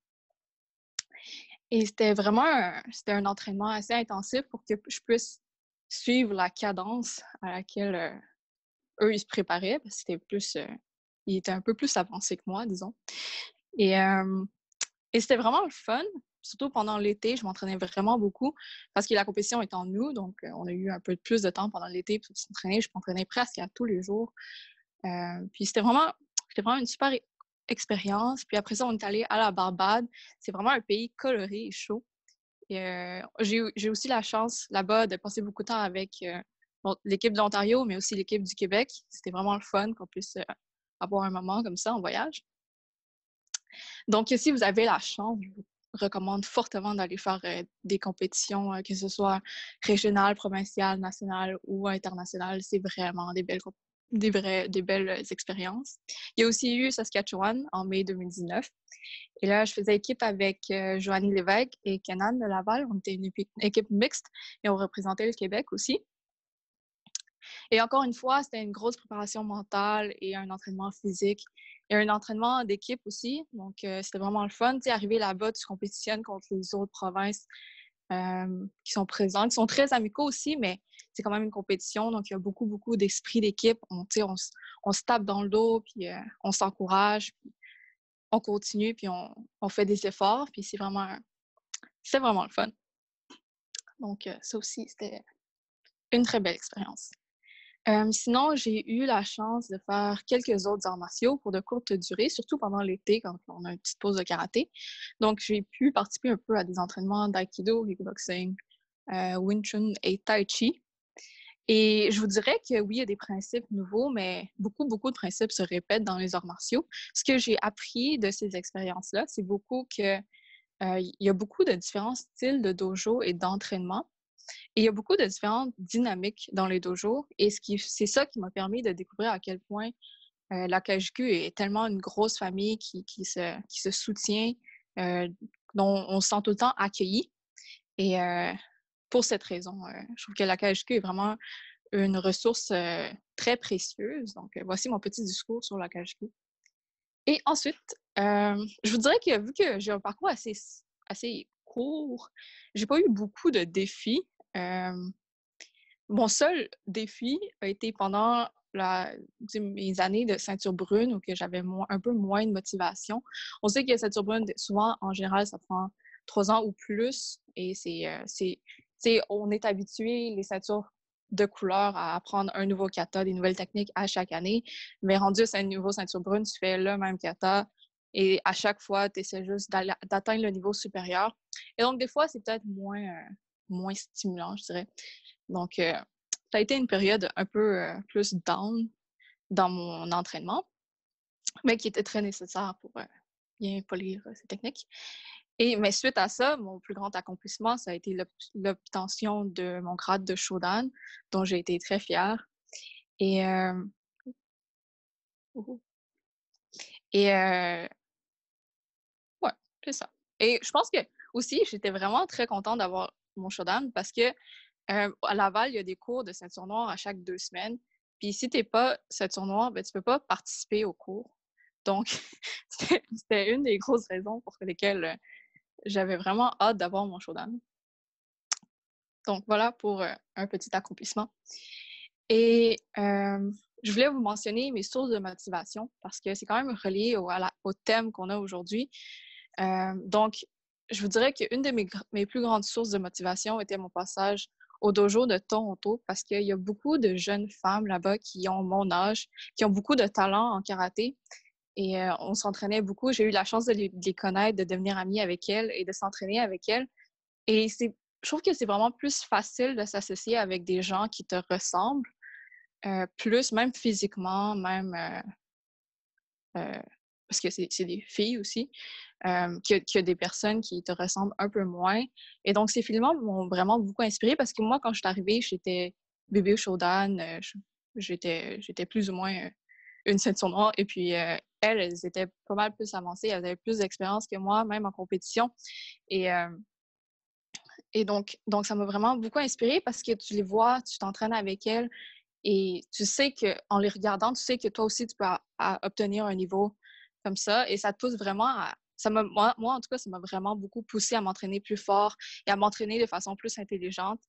Et c'était vraiment un, c'était un entraînement assez intensif pour que je puisse suivre la cadence à laquelle euh, eux, ils se préparaient, parce que c'était plus, euh, ils étaient un peu plus avancés que moi, disons. Et, euh, et c'était vraiment le fun, surtout pendant l'été, je m'entraînais vraiment beaucoup, parce que la compétition est en août, donc euh, on a eu un peu plus de temps pendant l'été pour s'entraîner. Je m'entraînais presque à tous les jours. Euh, puis c'était vraiment, c'était vraiment une super expérience. Puis après ça, on est allé à la Barbade. C'est vraiment un pays coloré et chaud. Et, euh, j'ai, j'ai aussi la chance là-bas de passer beaucoup de temps avec euh, bon, l'équipe de l'Ontario, mais aussi l'équipe du Québec. C'était vraiment le fun qu'on puisse euh, avoir un moment comme ça en voyage. Donc, si vous avez la chance, je vous recommande fortement d'aller faire euh, des compétitions, euh, que ce soit régionales, provinciales, nationales ou internationales. C'est vraiment des belles compétitions. Des, vrais, des belles expériences. Il y a aussi eu Saskatchewan en mai deux mille dix-neuf. Et là, je faisais équipe avec euh, Joanie Lévesque et Kenan de Laval. On était une équipe, équipe mixte et on représentait le Québec aussi. Et encore une fois, c'était une grosse préparation mentale et un entraînement physique et un entraînement d'équipe aussi. Donc, euh, c'était vraiment le fun. Tu sais, arriver là-bas, tu compétitionnes contre les autres provinces euh, qui sont présentes, qui sont très amicaux aussi, mais c'est quand même une compétition, donc il y a beaucoup, beaucoup d'esprit d'équipe. On, on, on se tape dans le dos, puis euh, on s'encourage, puis on continue, puis on, on fait des efforts, puis c'est vraiment, c'est vraiment le fun. Donc, euh, ça aussi, c'était une très belle expérience. Euh, sinon, j'ai eu la chance de faire quelques autres arts martiaux pour de courtes durées, surtout pendant l'été, quand on a une petite pause de karaté. Donc, j'ai pu participer un peu à des entraînements d'aïkido, kickboxing, euh, Wing Chun et Tai Chi. Et je vous dirais que oui, il y a des principes nouveaux, mais beaucoup, beaucoup de principes se répètent dans les arts martiaux. Ce que j'ai appris de ces expériences-là, c'est beaucoup que euh, il y a beaucoup de différents styles de dojo et d'entraînement. Et il y a beaucoup de différentes dynamiques dans les dojos. Et ce qui, c'est ça qui m'a permis de découvrir à quel point euh, la K J Q est tellement une grosse famille qui, qui, se, qui se soutient, euh, dont on se sent tout le temps accueilli. Et euh, pour cette raison, euh, je trouve que la K J Q est vraiment une ressource euh, très précieuse. Donc, euh, voici mon petit discours sur la K J Q. Et ensuite, euh, je vous dirais que vu que j'ai un parcours assez, assez court, j'ai pas eu beaucoup de défis. Euh, mon seul défi a été pendant la, mes années de ceinture brune où que j'avais moins, un peu moins de motivation. On sait que la ceinture brune, souvent, en général, ça prend trois ans ou plus. Et c'est, euh, c'est, c'est, on est habitué, les ceintures de couleur, à apprendre un nouveau kata, des nouvelles techniques à chaque année. Mais rendu à un nouveau ceinture brune, tu fais le même kata et à chaque fois, tu essaies juste d'atteindre le niveau supérieur. Et donc, des fois, c'est peut-être moins, euh, moins stimulant, je dirais. Donc, euh, ça a été une période un peu euh, plus down dans mon entraînement, mais qui était très nécessaire pour euh, bien polir euh, ces techniques. Et, mais suite à ça, mon plus grand accomplissement, ça a été l'obtention de mon grade de Shodan, dont j'ai été très fière. Et, euh... Et euh... ouais, c'est ça. Et je pense que aussi, j'étais vraiment très contente d'avoir mon Shodan parce que euh, à Laval, il y a des cours de ceinture noire à chaque deux semaines. Puis si t'es pas ceinture noire, ben, tu peux pas participer aux cours. Donc, c'était une des grosses raisons pour lesquelles euh, j'avais vraiment hâte d'avoir mon Shodan. Donc, voilà pour euh, un petit accomplissement. Et euh, je voulais vous mentionner mes sources de motivation parce que c'est quand même relié au, à la, au thème qu'on a aujourd'hui. Euh, donc, je vous dirais qu'une de mes, mes plus grandes sources de motivation était mon passage au dojo de Toronto parce qu'il y a beaucoup de jeunes femmes là-bas qui ont mon âge, qui ont beaucoup de talent en karaté. Et euh, on s'entraînait beaucoup. J'ai eu la chance de les, de les connaître, de devenir amie avec elles et de s'entraîner avec elles. Et c'est, je trouve que c'est vraiment plus facile de s'associer avec des gens qui te ressemblent, euh, plus même physiquement, même euh, euh, parce que c'est, c'est des filles aussi, euh, que, que des personnes qui te ressemblent un peu moins. Et donc, ces films m'ont vraiment beaucoup inspirée parce que moi, quand je suis arrivée, j'étais bébé Shodan, euh, j'étais, j'étais plus ou moins euh, une ceinture noire. Et puis, euh, elles, elles étaient pas mal plus avancées, elles avaient plus d'expérience que moi, même en compétition. Et, euh, et donc, donc, ça m'a vraiment beaucoup inspirée parce que tu les vois, tu t'entraînes avec elles et tu sais qu'en les regardant, tu sais que toi aussi, tu peux à, à obtenir un niveau comme ça. Et ça te pousse vraiment à... Ça m'a, moi, moi, en tout cas, ça m'a vraiment beaucoup poussé à m'entraîner plus fort et à m'entraîner de façon plus intelligente.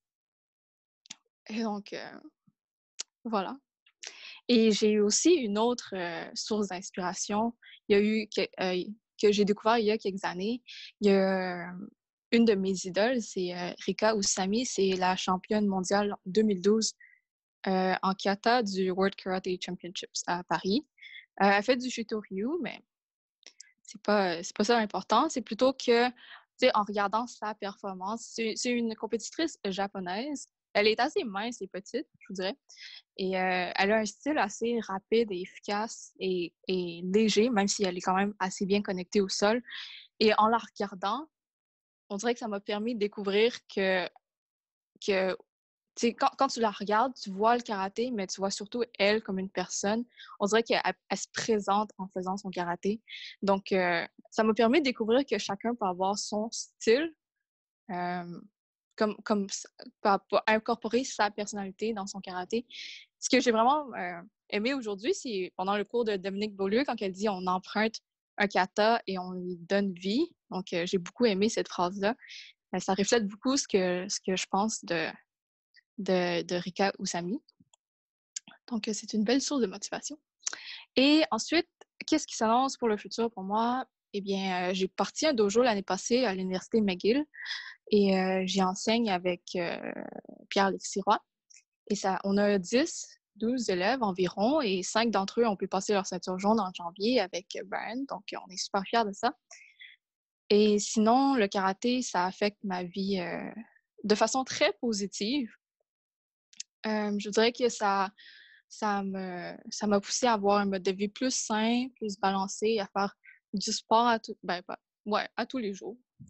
Et donc, euh, voilà. Et j'ai eu aussi une autre euh, source d'inspiration. Il y a eu... Que, euh, que j'ai découvert il y a quelques années. Il y a... Euh, une de mes idoles, c'est euh, Rika Usami. C'est la championne mondiale deux mille douze euh, en kata du World Karate Championships à Paris. Euh, elle fait du Shitoryu, mais c'est pas, c'est pas ça l'important. C'est plutôt que, tu sais, en regardant sa performance, c'est, c'est une compétitrice japonaise. Elle est assez mince et petite, je vous dirais. Et euh, elle a un style assez rapide et efficace et, et léger, même si elle est quand même assez bien connectée au sol. Et en la regardant, on dirait que ça m'a permis de découvrir que, que quand, quand tu la regardes, tu vois le karaté, mais tu vois surtout elle comme une personne. On dirait qu'elle elle se présente en faisant son karaté. Donc, euh, ça m'a permis de découvrir que chacun peut avoir son style, euh, comme, comme peut incorporer sa personnalité dans son karaté. Ce que j'ai vraiment euh, aimé aujourd'hui, c'est pendant le cours de Dominique Beaulieu, quand elle dit « on emprunte un kata et on lui donne vie ». Donc, euh, j'ai beaucoup aimé cette phrase-là. Euh, ça reflète beaucoup ce que, ce que je pense de, de, de Rika Usami. Donc, euh, c'est une belle source de motivation. Et ensuite, qu'est-ce qui s'annonce pour le futur pour moi? Eh bien, euh, j'ai parti un dojo l'année passée à l'Université McGill et euh, j'y enseigne avec euh, Pierre-Alexis Roy. Et ça, on a dix, douze élèves environ et cinq d'entre eux ont pu passer leur ceinture jaune en janvier avec Brian. Donc, on est super fiers de ça. Et sinon, le karaté, ça affecte ma vie euh, de façon très positive. Euh, je dirais que ça, ça me, ça m'a poussé à avoir un mode de vie plus sain, plus balancé, à faire du sport à, tout, ben, ouais, à tous les jours.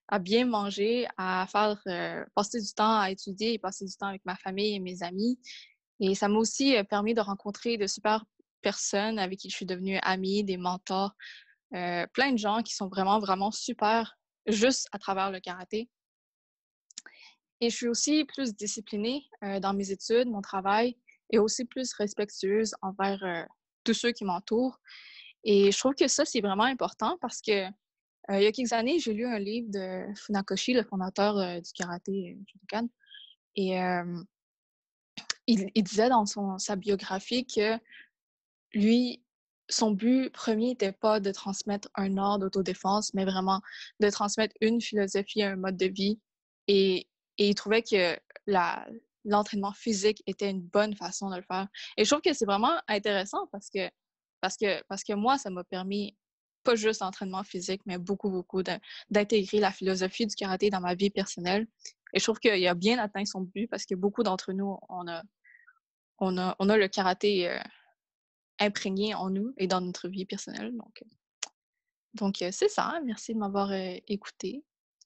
à bien manger, à faire euh, passer du temps à étudier et passer du temps avec ma famille et mes amis. Et ça m'a aussi euh, permis de rencontrer de super personnes avec qui je suis devenue amie, des mentors, euh, plein de gens qui sont vraiment, vraiment super juste à travers le karaté. Et je suis aussi plus disciplinée euh, dans mes études, mon travail, et aussi plus respectueuse envers euh, tous ceux qui m'entourent. Et je trouve que ça, c'est vraiment important parce que euh, il y a quelques années, j'ai lu un livre de Funakoshi, le fondateur euh, du karaté Shotokan, et euh, il, il disait dans son, sa biographie que lui, son but premier n'était pas de transmettre un art d'autodéfense, mais vraiment de transmettre une philosophie, un mode de vie. Et, et il trouvait que la, l'entraînement physique était une bonne façon de le faire. Et je trouve que c'est vraiment intéressant parce que, parce que, parce que moi, ça m'a permis pas juste l'entraînement physique, mais beaucoup, beaucoup de, d'intégrer la philosophie du karaté dans ma vie personnelle. Et je trouve qu'il a bien atteint son but parce que beaucoup d'entre nous, on a, on a, on a le karaté euh, imprégné en nous et dans notre vie personnelle. Donc, donc euh, c'est ça. Merci de m'avoir euh, écouté.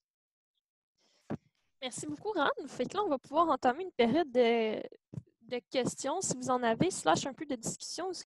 Merci beaucoup, Ran. Fait que là, on va pouvoir entamer une période de, de questions, si vous en avez, slash un peu de discussion, où